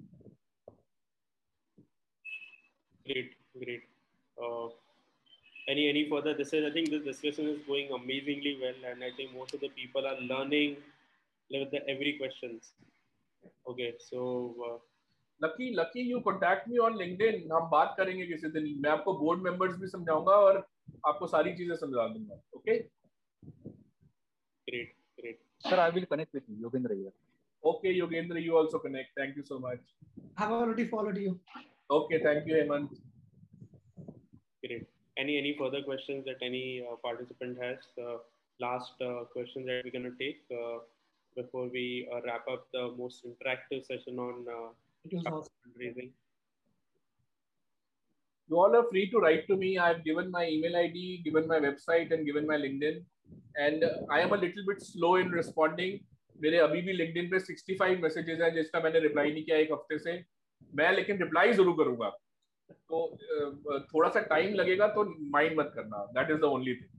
Great. Any further? I think this discussion is going amazingly well, and I think most of the people are learning with every questions. Okay, so lucky you contact me on LinkedIn. हम बात करेंगे किसी दिन. मैं आपको board members भी समझाऊंगा और आपको सारी चीजें समझा दूंगा. Okay. Great. Sir, I will connect with you, Yogendra here. Okay, Yogendra, you also connect. Thank you so much. I've already followed you. Okay, thank you, Hemant. Great. Any further questions that any participant has? Last question that we're going to take before we wrap up the most interactive session on fundraising. You all are free to write to me. I've given my email ID, given my website, and given my LinkedIn. And I am a little bit slow in responding. मेरे अभी भी LinkedIn पे 65 messages हैं जिसका मैंने reply नहीं किया एक हफ्ते से. मैं लेकिन रिप्लाई जरूर करूंगा. तो थोड़ा सा टाइम लगेगा तो माइंड मत करना. That is the only thing.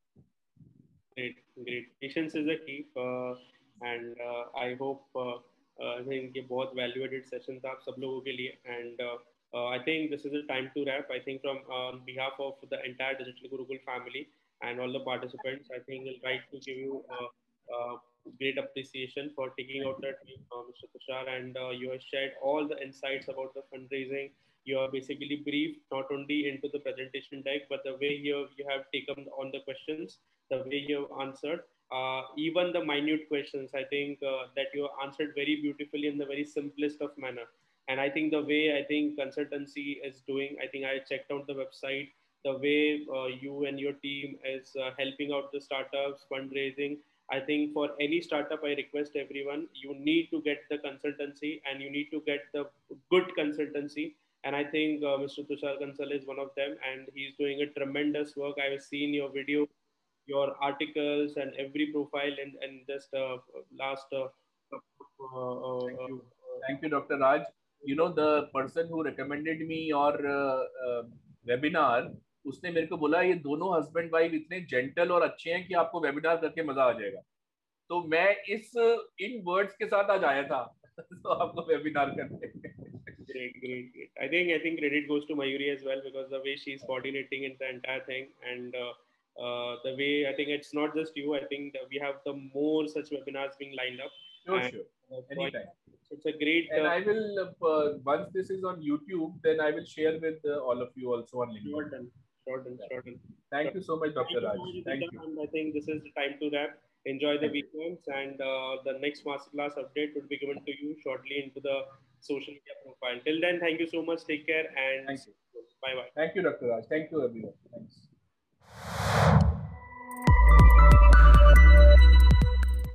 Great. Patience is the key, and I hope I think ये बहुत valuable session था आप सब लोगों के लिए, and I think this is the time to wrap. I think from on behalf of the entire Digital Gurukul family and all the participants, I think I'd like to give you great appreciation for taking out that time, Mr. Tushar, and you have shared all the insights about the fundraising. You are basically briefed not only into the presentation deck, but the way you have taken on the questions, the way you have answered, even the minute questions. I think that you answered very beautifully in the very simplest of manner. And I think the way I think consultancy is doing, I think I checked out the website, the way you and your team is helping out the startups, fundraising. I think for any startup, I request everyone, you need to get the consultancy and you need to get the good consultancy. And I think Mr. Tushar Kansal is one of them, and he's doing a tremendous work. I've seen your video, your articles, and every profile, and just last. Thank you, Dr. Raj. You know, the person who recommended me your webinar, उसने मेरे को बोला ये दोनों husband wife इतने gentle और अच्छे हैं कि आपको वेबिनार करके मजा आ जाएगा. तो मैं इन वर्ड्स के साथ आज आया था तो आपको वेबिनार करने. Great. I think credit goes to Mayuri as well, because the way she's coordinating in the entire thing, and the way I think it's not just you. I think that we have the more such webinars being lined up. Sure. Anytime. It's a great. And I will once this is on YouTube, then I will share with all of you also on LinkedIn. Sure done. Thank you so much, Dr. Raj. Thank you. And I think this is the time to wrap. Enjoy the weekends, and the next masterclass update will be given to you shortly into the social media profile. Till then, thank you so much. Take care, and thank you. Bye. Thank you, Dr. Raj. Thank you, everyone. Thanks.